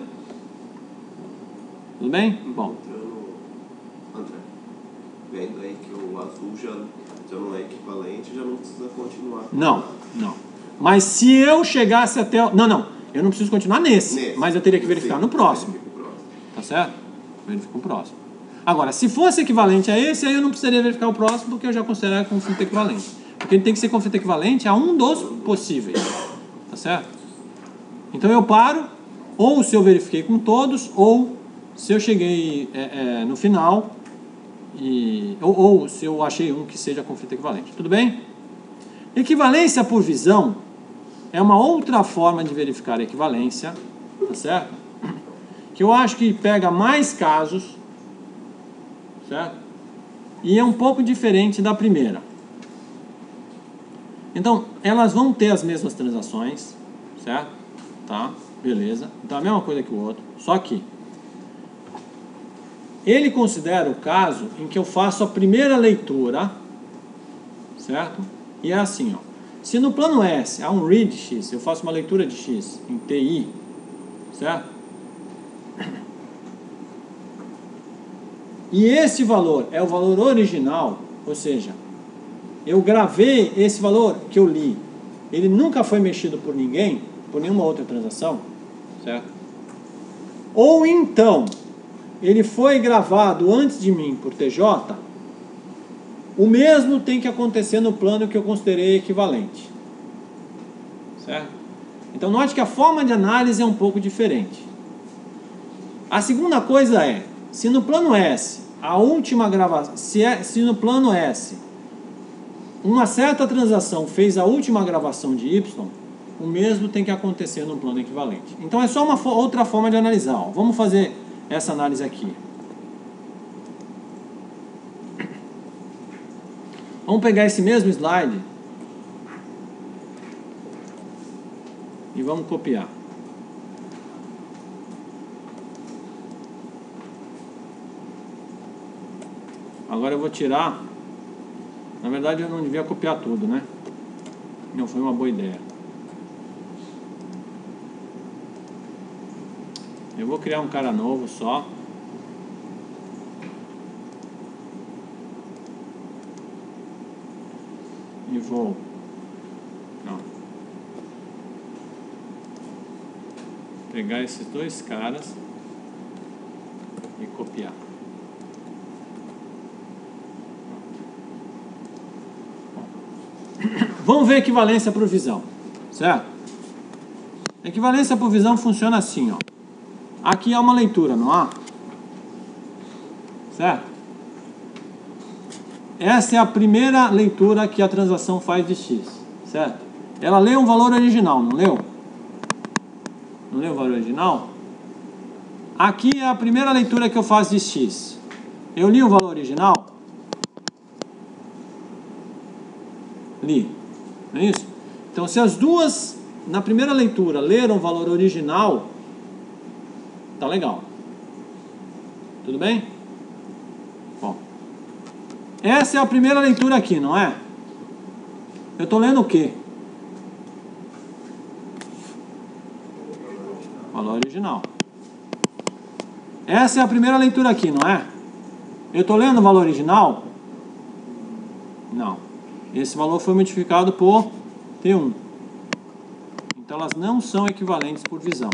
Tudo bem? Bom. André, vendo aí que o azul já, já não é equivalente, já não precisa continuar. Não, não. Mas se eu chegasse até... o- Não, não. Eu não preciso continuar nesse, Nesse. mas eu teria que verificar Sim, no próximo. verifica o próximo. Tá certo? Verifica o próximo. Agora, se fosse equivalente a esse, aí eu não precisaria verificar o próximo, porque eu já considero conflito equivalente. Porque ele tem que ser conflito equivalente a um dos possíveis. Tá certo? Então eu paro, ou se eu verifiquei com todos, ou se eu cheguei é, é, no final, e, ou, ou se eu achei um que seja conflito equivalente. Tudo bem? Equivalência por visão é uma outra forma de verificar a equivalência, tá certo? Que eu acho que pega mais casos, certo? E é um pouco diferente da primeira. Então, elas vão ter as mesmas transações, certo? Tá, beleza. Então, a mesma coisa que o outro, só que ele considera o caso em que eu faço a primeira leitura, certo? E é assim, ó. Se no plano S há um read X, eu faço uma leitura de X em T I, certo? E esse valor é o valor original, ou seja, eu gravei esse valor que eu li, ele nunca foi mexido por ninguém, por nenhuma outra transação, certo? Ou então, ele foi gravado antes de mim por T J, o mesmo tem que acontecer no plano que eu considerei equivalente, certo? Então note que a forma de análise é um pouco diferente. A segunda coisa é, se no plano S, a última gravação, se, é, se no plano S, uma certa transação fez a última gravação de Y, o mesmo tem que acontecer no plano equivalente. Então é só uma fo- outra forma de analisar. Ó. Vamos fazer essa análise aqui. Vamos pegar esse mesmo slide e vamos copiar. Agora eu vou tirar. Na verdade eu não devia copiar tudo, né? Não foi uma boa ideia. Eu vou criar um cara novo só. E vou... Não. Pegar esses dois caras e copiar. Vamos ver equivalência por visão, certo? Equivalência por visão funciona assim, ó. Aqui há uma leitura, não há? Certo? Essa é a primeira leitura que a transação faz de X, certo? Ela lê um valor original, não leu? Não leu o valor original? Aqui é a primeira leitura que eu faço de X. Eu li o valor original? Li. Não é isso? Então, se as duas, na primeira leitura, leram o valor original, tá legal. Tudo bem? Bom. Essa é a primeira leitura aqui, não é? Eu estou lendo o quê? Valor original. Essa é a primeira leitura aqui, não é? Eu estou lendo o valor original? Não. Esse valor foi multiplicado por T um. Então elas não são equivalentes por visão.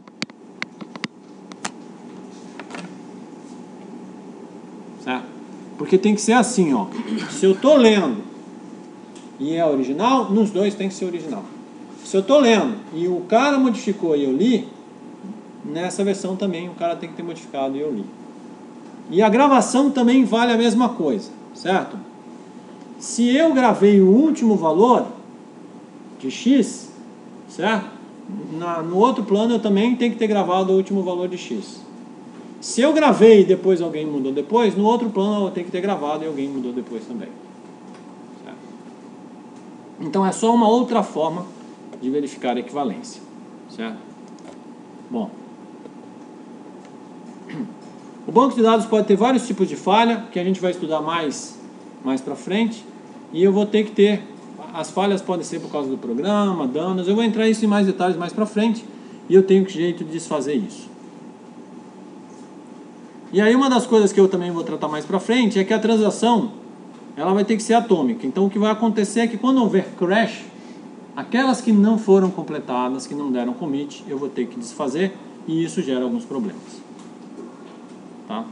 Certo? Porque tem que ser assim, ó. Se eu estou lendo e é original, nos dois tem que ser original. Se eu estou lendo e o cara modificou e eu li, nessa versão também o cara tem que ter modificado e eu li. E a gravação também vale a mesma coisa, certo? Se eu gravei o último valor de X, certo? Na, no outro plano eu também tenho que ter gravado o último valor de X. Se eu gravei e depois alguém mudou depois, no outro plano eu tenho que ter gravado e alguém mudou depois também. Certo? Então é só uma outra forma de verificar a equivalência. Certo? Bom. O banco de dados pode ter vários tipos de falha, que a gente vai estudar mais, mais para frente. E eu vou ter que ter... As falhas podem ser por causa do programa, danos. Eu vou entrar isso em mais detalhes mais para frente. E eu tenho que jeito de desfazer isso. E aí uma das coisas que eu também vou tratar mais para frente é que a transação ela vai ter que ser atômica. Então o que vai acontecer é que quando houver crash, aquelas que não foram completadas, que não deram commit, eu vou ter que desfazer e isso gera alguns problemas. Tá?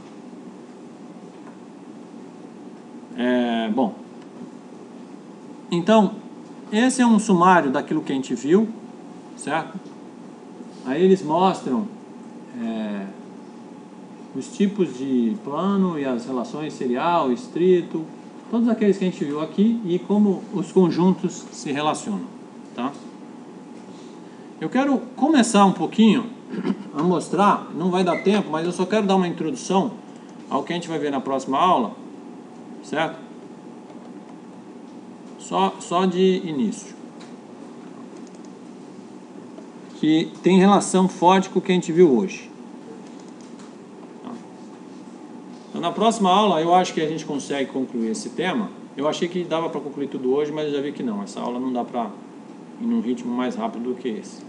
É, bom, então esse é um sumário daquilo que a gente viu, certo? Aí eles mostram é, os tipos de plano e as relações serial, estrito, todos aqueles que a gente viu aqui e como os conjuntos se relacionam, tá? Eu quero começar um pouquinho a mostrar, não vai dar tempo, mas eu só quero dar uma introdução ao que a gente vai ver na próxima aula, certo? Só, só de início. Que tem relação forte com o que a gente viu hoje. Então, na próxima aula, eu acho que a gente consegue concluir esse tema. Eu achei que dava para concluir tudo hoje, mas eu já vi que não. Essa aula não dá para ir num ritmo mais rápido do que esse.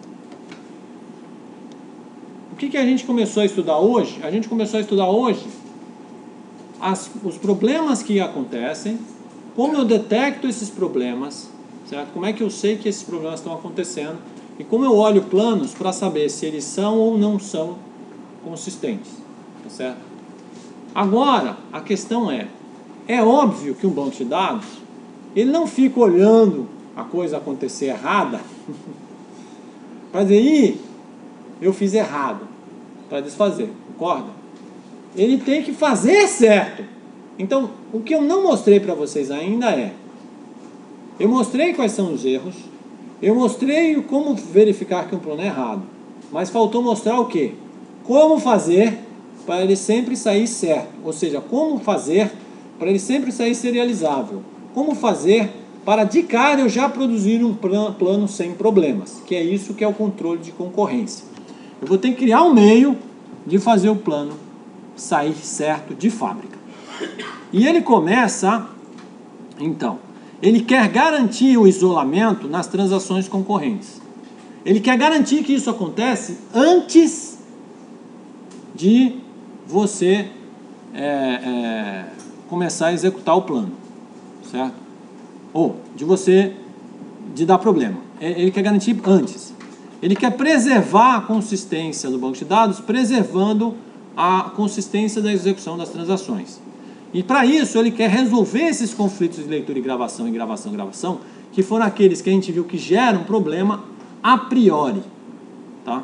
O que, que a gente começou a estudar hoje? A gente começou a estudar hoje as, os problemas que acontecem, como eu detecto esses problemas, certo? Como é que eu sei que esses problemas estão acontecendo e como eu olho planos para saber se eles são ou não são consistentes, tá certo? Agora, a questão é, é óbvio que um banco de dados, ele não fica olhando a coisa acontecer errada para dizer, ih, eu fiz errado, para desfazer, concorda? Ele tem que fazer certo. Então, o que eu não mostrei para vocês ainda é, eu mostrei quais são os erros, eu mostrei como verificar que um plano é errado, mas faltou mostrar o quê? Como fazer para ele sempre sair certo, ou seja, como fazer para ele sempre sair serializável, como fazer para de cara eu já produzir um plano sem problemas, que é isso que é o controle de concorrência. Eu vou ter que criar um meio de fazer o plano sair certo de fábrica. E ele começa, então, ele quer garantir o isolamento nas transações concorrentes. Ele quer garantir que isso acontece antes de você é, é, começar a executar o plano, certo? Ou de você, de dar problema. Ele quer garantir antes. Ele quer preservar a consistência do banco de dados, preservando a consistência da execução das transações. E para isso ele quer resolver esses conflitos de leitura e gravação, e gravação, e gravação, que foram aqueles que a gente viu que geram problema a priori. Tá?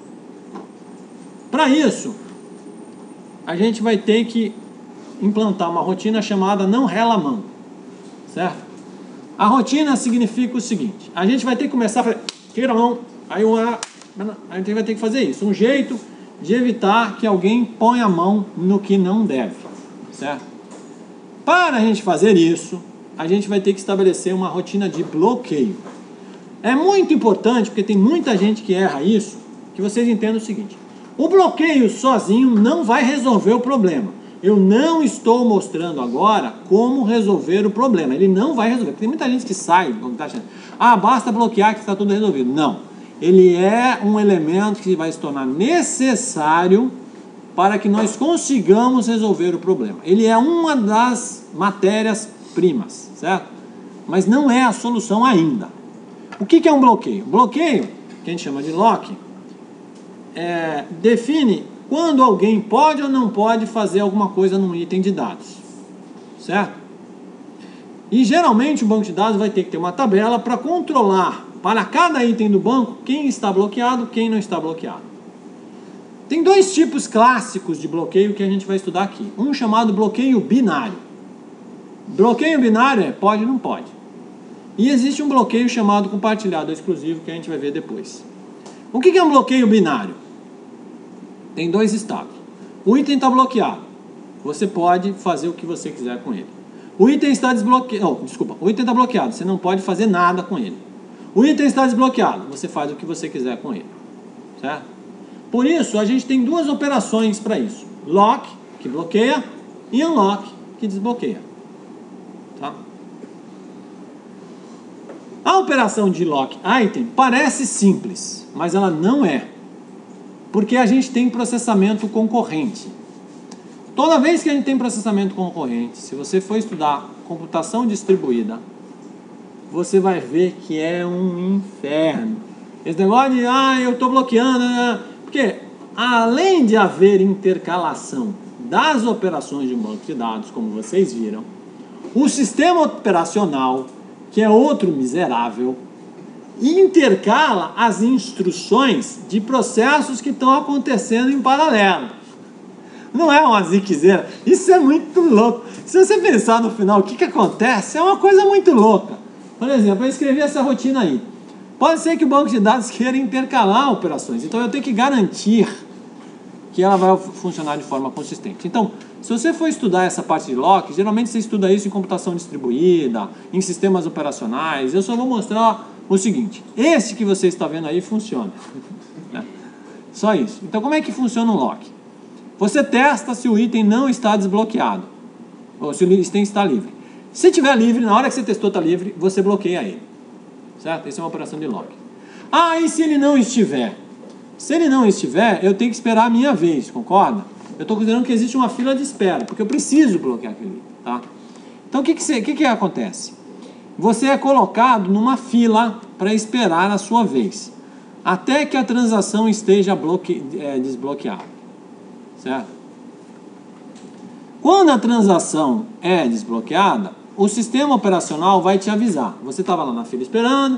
Para isso, a gente vai ter que implantar uma rotina chamada não rela a mão. Certo? A rotina significa o seguinte, a gente vai ter que começar a fazer, tira a mão, aí uma, a gente vai ter que fazer isso, um jeito de evitar que alguém ponha a mão no que não deve, certo? Para a gente fazer isso, a gente vai ter que estabelecer uma rotina de bloqueio. É muito importante, porque tem muita gente que erra isso, que vocês entendam o seguinte, o bloqueio sozinho não vai resolver o problema. Eu não estou mostrando agora como resolver o problema. Ele não vai resolver. Porque tem muita gente que sai, tá achando, ah, basta bloquear que está tudo resolvido. Não. Ele é um elemento que vai se tornar necessário para que nós consigamos resolver o problema. Ele é uma das matérias-primas, certo? Mas não é a solução ainda. O que é um bloqueio? Bloqueio, que a gente chama de lock, é, define quando alguém pode ou não pode fazer alguma coisa num item de dados, certo? E geralmente o banco de dados vai ter que ter uma tabela para controlar para cada item do banco quem está bloqueado, quem não está bloqueado. Tem dois tipos clássicos de bloqueio que a gente vai estudar aqui. Um chamado bloqueio binário. Bloqueio binário é pode ou não pode. E existe um bloqueio chamado compartilhado exclusivo que a gente vai ver depois. O que é um bloqueio binário? Tem dois estados. O item está bloqueado. Você pode fazer o que você quiser com ele. O item está desbloqueado. Oh, desculpa. O item está bloqueado. Você não pode fazer nada com ele. O item está desbloqueado. Você faz o que você quiser com ele. Certo? Por isso, a gente tem duas operações para isso. Lock, que bloqueia, e unlock, que desbloqueia. Tá? A operação de lock item parece simples, mas ela não é. Porque a gente tem processamento concorrente. Toda vez que a gente tem processamento concorrente, se você for estudar computação distribuída, você vai ver que é um inferno. Esse negócio de, ah, eu estou bloqueando, né? Porque além de haver intercalação das operações de um banco de dados, como vocês viram, o sistema operacional, que é outro miserável, intercala as instruções de processos que estão acontecendo em paralelo. Não é uma ziquezeira. Isso é muito louco. Se você pensar no final o que, que acontece, é uma coisa muito louca. Por exemplo, eu escrevi essa rotina aí. Pode ser que o banco de dados queira intercalar operações. Então eu tenho que garantir que ela vai funcionar de forma consistente. Então, se você for estudar essa parte de lock, geralmente você estuda isso em computação distribuída, em sistemas operacionais. Eu só vou mostrar o seguinte. Esse que você está vendo aí funciona. Só isso. Então, como é que funciona o lock? Você testa se o item não está desbloqueado, ou se o item está livre. Se estiver livre, na hora que você testou está livre, você bloqueia ele. Certo? Essa é uma operação de lock. Ah, e se ele não estiver? Se ele não estiver, eu tenho que esperar a minha vez, concorda? Eu estou considerando que existe uma fila de espera, porque eu preciso bloquear aquele item. Tá? Então, o que, que, você, que, que acontece? Você é colocado numa fila para esperar a sua vez, até que a transação esteja bloque, é, desbloqueada. Certo? Quando a transação é desbloqueada, o sistema operacional vai te avisar. Você estava lá na fila esperando,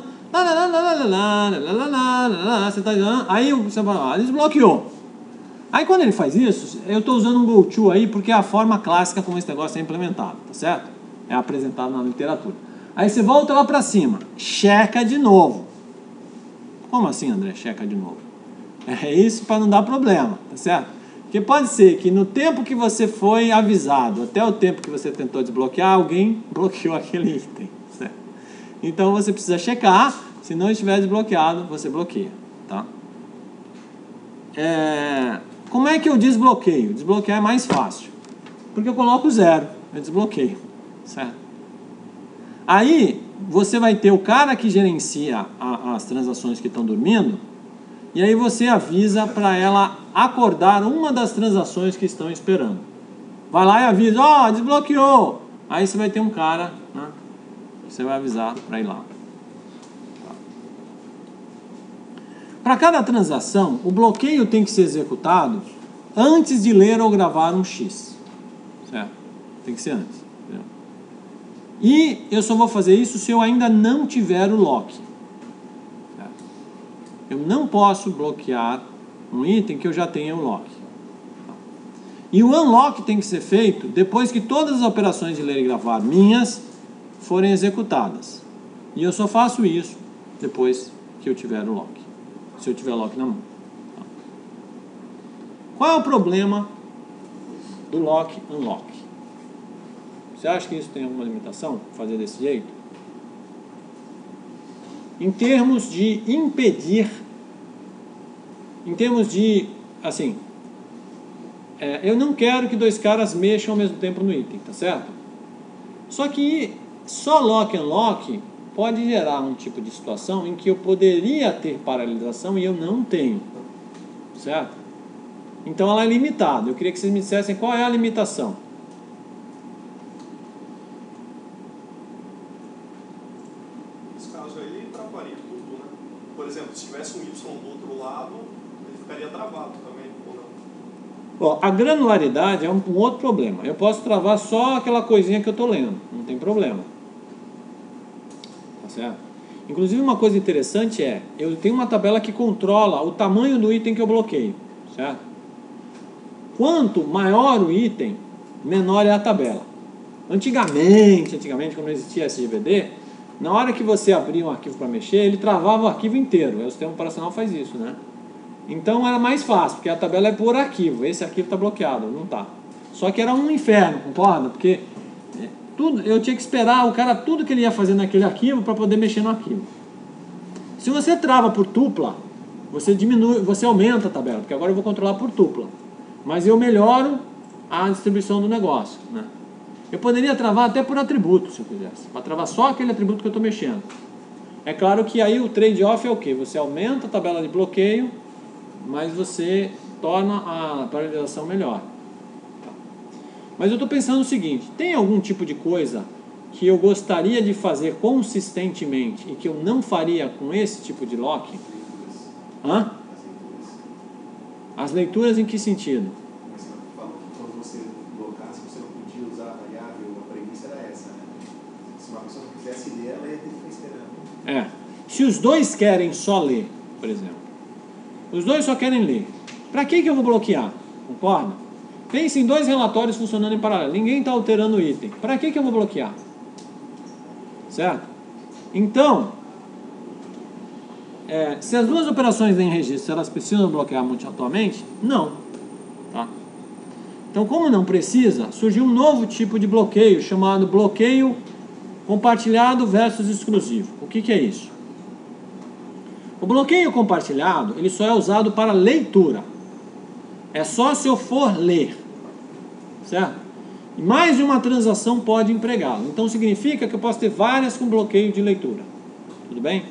você tá, aí você fala, desbloqueou. Aí quando ele faz isso, eu estou usando um go-to aí porque é a forma clássica como esse negócio é implementado, tá certo? É apresentado na literatura. Aí você volta lá para cima, checa de novo. Como assim, André, checa de novo? É isso para não dar problema, tá certo? Porque pode ser que no tempo que você foi avisado, até o tempo que você tentou desbloquear, alguém bloqueou aquele item, certo? Então você precisa checar, se não estiver desbloqueado, você bloqueia, tá? É... Como é que eu desbloqueio? Desbloquear é mais fácil, porque eu coloco zero, eu desbloqueio, certo? Aí você vai ter o cara que gerencia a, as transações que estão dormindo, e aí você avisa para ela acordar uma das transações que estão esperando. Vai lá e avisa, ó, oh, desbloqueou. Aí você vai ter um cara, né, que você vai avisar para ir lá. Tá. Para cada transação, o bloqueio tem que ser executado antes de ler ou gravar um X. Certo? Tem que ser antes. Entendeu? E eu só vou fazer isso se eu ainda não tiver o lock. Eu não posso bloquear um item que eu já tenha o lock. E o unlock tem que ser feito depois que todas as operações de ler e gravar minhas forem executadas. E eu só faço isso depois que eu tiver o lock. Se eu tiver o lock na mão. Qual é o problema do lock unlock? Você acha que isso tem alguma limitação? Fazer desse jeito? Em termos de impedir, em termos de, assim, é, eu não quero que dois caras mexam ao mesmo tempo no item, tá certo? Só que só lock and unlock pode gerar um tipo de situação em que eu poderia ter paralelização e eu não tenho, certo? Então ela é limitada. Eu queria que vocês me dissessem qual é a limitação. Por exemplo, se tivesse um Y do outro lado, ele ficaria travado também, ou não? Bom, a granularidade é um, um outro problema. Eu posso travar só aquela coisinha que eu estou lendo, não tem problema. Tá certo? Inclusive uma coisa interessante é, eu tenho uma tabela que controla o tamanho do item que eu bloqueio, certo? Quanto maior o item, menor é a tabela. Antigamente, antigamente quando não existia S G B D, na hora que você abria um arquivo para mexer, ele travava o arquivo inteiro. O sistema operacional faz isso, né? Então era mais fácil, porque a tabela é por arquivo. Esse arquivo está bloqueado, não está. Só que era um inferno, concorda? Porque tudo, eu tinha que esperar o cara tudo que ele ia fazer naquele arquivo para poder mexer no arquivo. Se você trava por tupla, você diminui, você aumenta a tabela, porque agora eu vou controlar por tupla. Mas eu melhoro a distribuição do negócio, né? Eu poderia travar até por atributo, se eu quisesse, para travar só aquele atributo que eu estou mexendo. É claro que aí o trade-off é o quê? Você aumenta a tabela de bloqueio, mas você torna a paralisação melhor. Mas eu estou pensando o seguinte, tem algum tipo de coisa que eu gostaria de fazer consistentemente e que eu não faria com esse tipo de lock? Hã? As leituras em que sentido? Mas você falou que quando você blocasse, você não podia usar a variável, a premissa era essa, né? Se uma pessoa não quisesse ler, ela ia ter que ficar esperando. É. Se os dois querem só ler, por exemplo, os dois só querem ler, para que que eu vou bloquear? Concorda? Pense em dois relatórios funcionando em paralelo, ninguém está alterando o item, para que que eu vou bloquear? Certo? Então, é, se as duas operações em registro, elas precisam bloquear mutuamente? Não. Tá? Então, como não precisa, surgiu um novo tipo de bloqueio, chamado bloqueio compartilhado versus exclusivo. O que que é isso? O bloqueio compartilhado, ele só é usado para leitura. É só se eu for ler. Certo? E mais de uma transação pode empregá-lo. Então significa que eu posso ter várias com bloqueio de leitura. Tudo bem?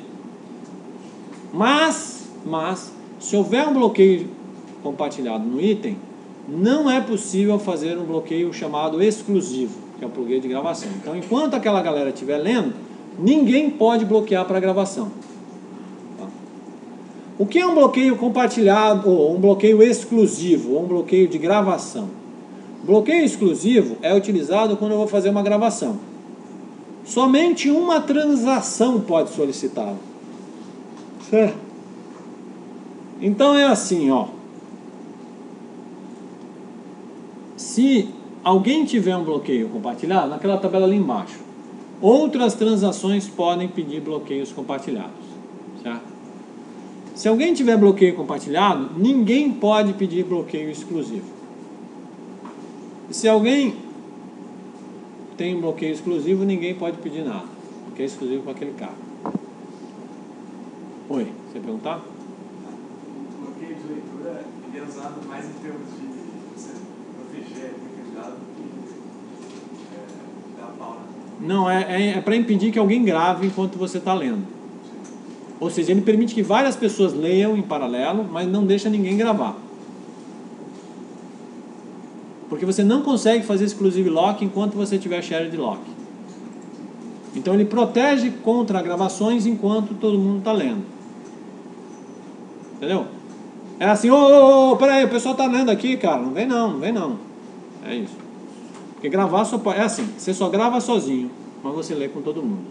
Mas, mas, se houver um bloqueio compartilhado no item, não é possível fazer um bloqueio chamado exclusivo, que é o bloqueio de gravação. Então, enquanto aquela galera estiver lendo, ninguém pode bloquear para a gravação. Tá? O que é um bloqueio compartilhado, ou um bloqueio exclusivo, ou um bloqueio de gravação? Bloqueio exclusivo é utilizado quando eu vou fazer uma gravação. Somente uma transação pode solicitá-lo. Certo? Então é assim, ó. Se alguém tiver um bloqueio compartilhado, naquela tabela ali embaixo, outras transações podem pedir bloqueios compartilhados. Certo? Se alguém tiver bloqueio compartilhado, ninguém pode pedir bloqueio exclusivo. Se alguém tem um bloqueio exclusivo, ninguém pode pedir nada, porque é exclusivo para aquele cara. Oi, você ia perguntar? O bloqueio de leitura ele é usado mais em termos de você proteger aquele dado do que é, dar pau. Não, é, é, é para impedir que alguém grave enquanto você está lendo. Ou seja, ele permite que várias pessoas leiam em paralelo, mas não deixa ninguém gravar. Porque você não consegue fazer exclusive lock enquanto você tiver shared lock. Então ele protege contra gravações enquanto todo mundo está lendo. Entendeu? É assim, ô, ô, ô, peraí, o pessoal está lendo aqui, cara. Não vem não, não vem não. É isso. Porque gravar só pode... É assim, você só grava sozinho, mas você lê com todo mundo.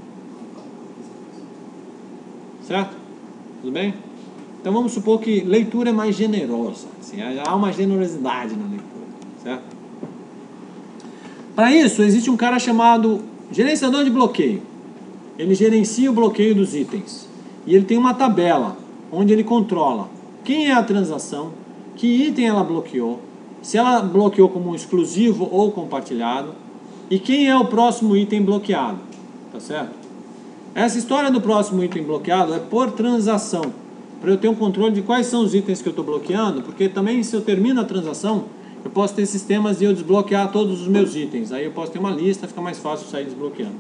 Certo? Tudo bem? Então vamos supor que leitura é mais generosa. Assim, há uma generosidade na leitura. Certo? Para isso, existe um cara chamado gerenciador de bloqueio. Ele gerencia o bloqueio dos itens. E ele tem uma tabela onde ele controla quem é a transação, que item ela bloqueou, se ela bloqueou como exclusivo ou compartilhado, e quem é o próximo item bloqueado. Tá certo? Essa história do próximo item bloqueado é por transação, para eu ter um controle de quais são os itens que eu estou bloqueando, porque também se eu termino a transação, eu posso ter sistemas de eu desbloquear todos os meus itens. Aí eu posso ter uma lista, fica mais fácil sair desbloqueando.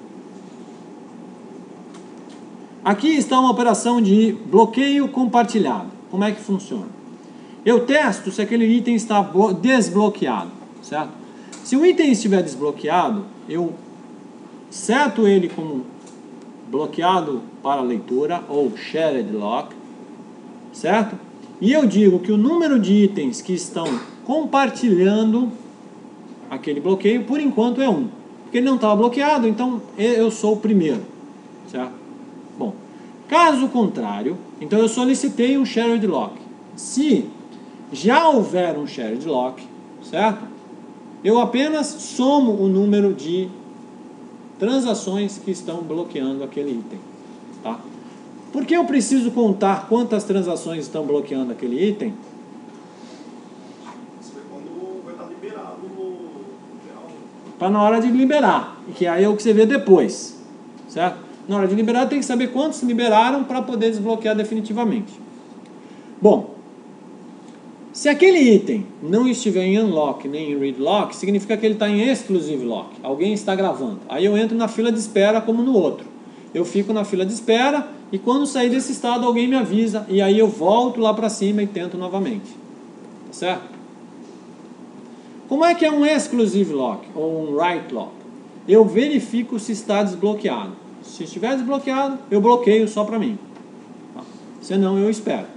Aqui está uma operação de bloqueio compartilhado. Como é que funciona? Eu testo se aquele item está desbloqueado, certo? Se o item estiver desbloqueado, eu seto ele como bloqueado para leitura, ou shared lock, certo? E eu digo que o número de itens que estão compartilhando aquele bloqueio, por enquanto é um. Porque ele não estava bloqueado, então eu sou o primeiro. Certo? Bom, caso contrário, então eu solicitei um shared lock. Se já houver um shared lock, certo? Eu apenas somo o número de transações que estão bloqueando aquele item. Tá? Por que eu preciso contar quantas transações estão bloqueando aquele item? Isso é quando vai estar liberado no geral. Para na hora de liberar, que aí é o que você vê depois, certo? Na hora de liberar tem que saber quantos liberaram para poder desbloquear definitivamente. Bom, se aquele item não estiver em unlock nem em read lock, significa que ele está em exclusive lock. Alguém está gravando. Aí eu entro na fila de espera como no outro. Eu fico na fila de espera e quando sair desse estado alguém me avisa e aí eu volto lá para cima e tento novamente. Tá certo? Como é que é um exclusive lock ou um write lock? Eu verifico se está desbloqueado. Se estiver desbloqueado, eu bloqueio só para mim. Tá? Senão eu espero.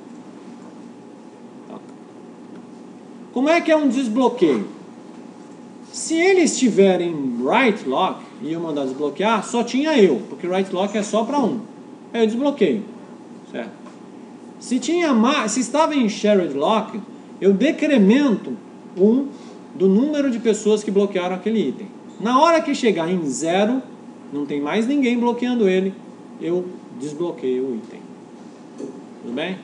Como é que é um desbloqueio? Se ele estiver em write lock e eu mandar desbloquear, só tinha eu, porque write lock é só para um. Aí eu desbloqueio, certo? Se, tinha mais, se estava em shared lock, eu decremento um do número de pessoas que bloquearam aquele item. Na hora que chegar em zero, não tem mais ninguém bloqueando ele, eu desbloqueio o item. Tudo bem?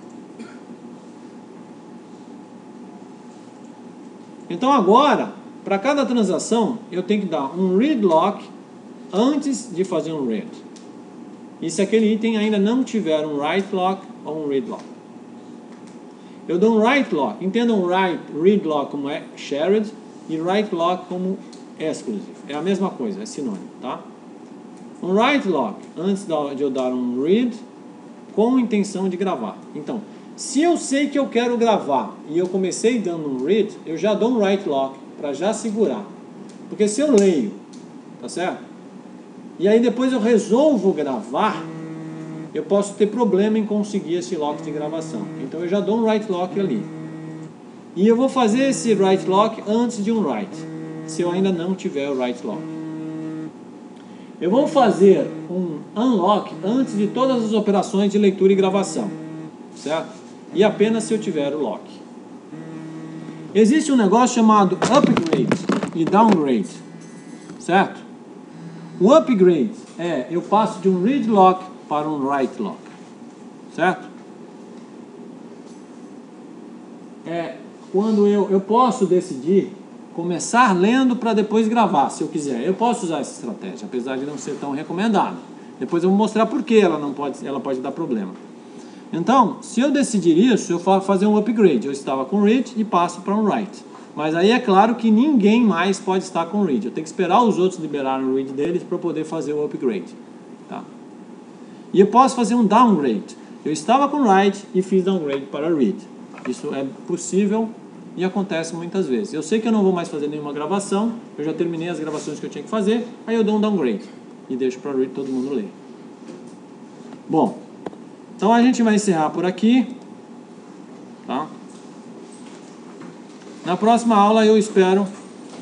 Então agora, para cada transação, eu tenho que dar um read lock antes de fazer um read. E se aquele item ainda não tiver um write lock ou um read lock. Eu dou um write lock. Entendam write, read lock como é shared e write lock como exclusive. É a mesma coisa, é sinônimo, tá? Um write lock antes de eu dar um read com intenção de gravar. Então, se eu sei que eu quero gravar e eu comecei dando um read, eu já dou um write lock para já segurar. Porque se eu leio, tá certo? E aí depois eu resolvo gravar, eu posso ter problema em conseguir esse lock de gravação. Então eu já dou um write lock ali. E eu vou fazer esse write lock antes de um write, se eu ainda não tiver o write lock. Eu vou fazer um unlock antes de todas as operações de leitura e gravação, certo? E apenas se eu tiver o lock. Existe um negócio chamado upgrade e downgrade, certo? O upgrade é, eu passo de um read lock para um write lock, certo? É quando eu, eu posso decidir começar lendo para depois gravar, se eu quiser. Eu posso usar essa estratégia, apesar de não ser tão recomendada. Depois eu vou mostrar por que ela não pode, ela pode dar problema. Então, se eu decidir isso, eu vou fazer um upgrade. Eu estava com read e passo para um write. Mas aí é claro que ninguém mais pode estar com read. Eu tenho que esperar os outros liberarem o read deles para poder fazer o upgrade. Tá? E eu posso fazer um downgrade. Eu estava com write e fiz downgrade para read. Isso é possível e acontece muitas vezes. Eu sei que eu não vou mais fazer nenhuma gravação. Eu já terminei as gravações que eu tinha que fazer. Aí eu dou um downgrade e deixo para read todo mundo ler. Bom. Então a gente vai encerrar por aqui, tá? Na próxima aula eu espero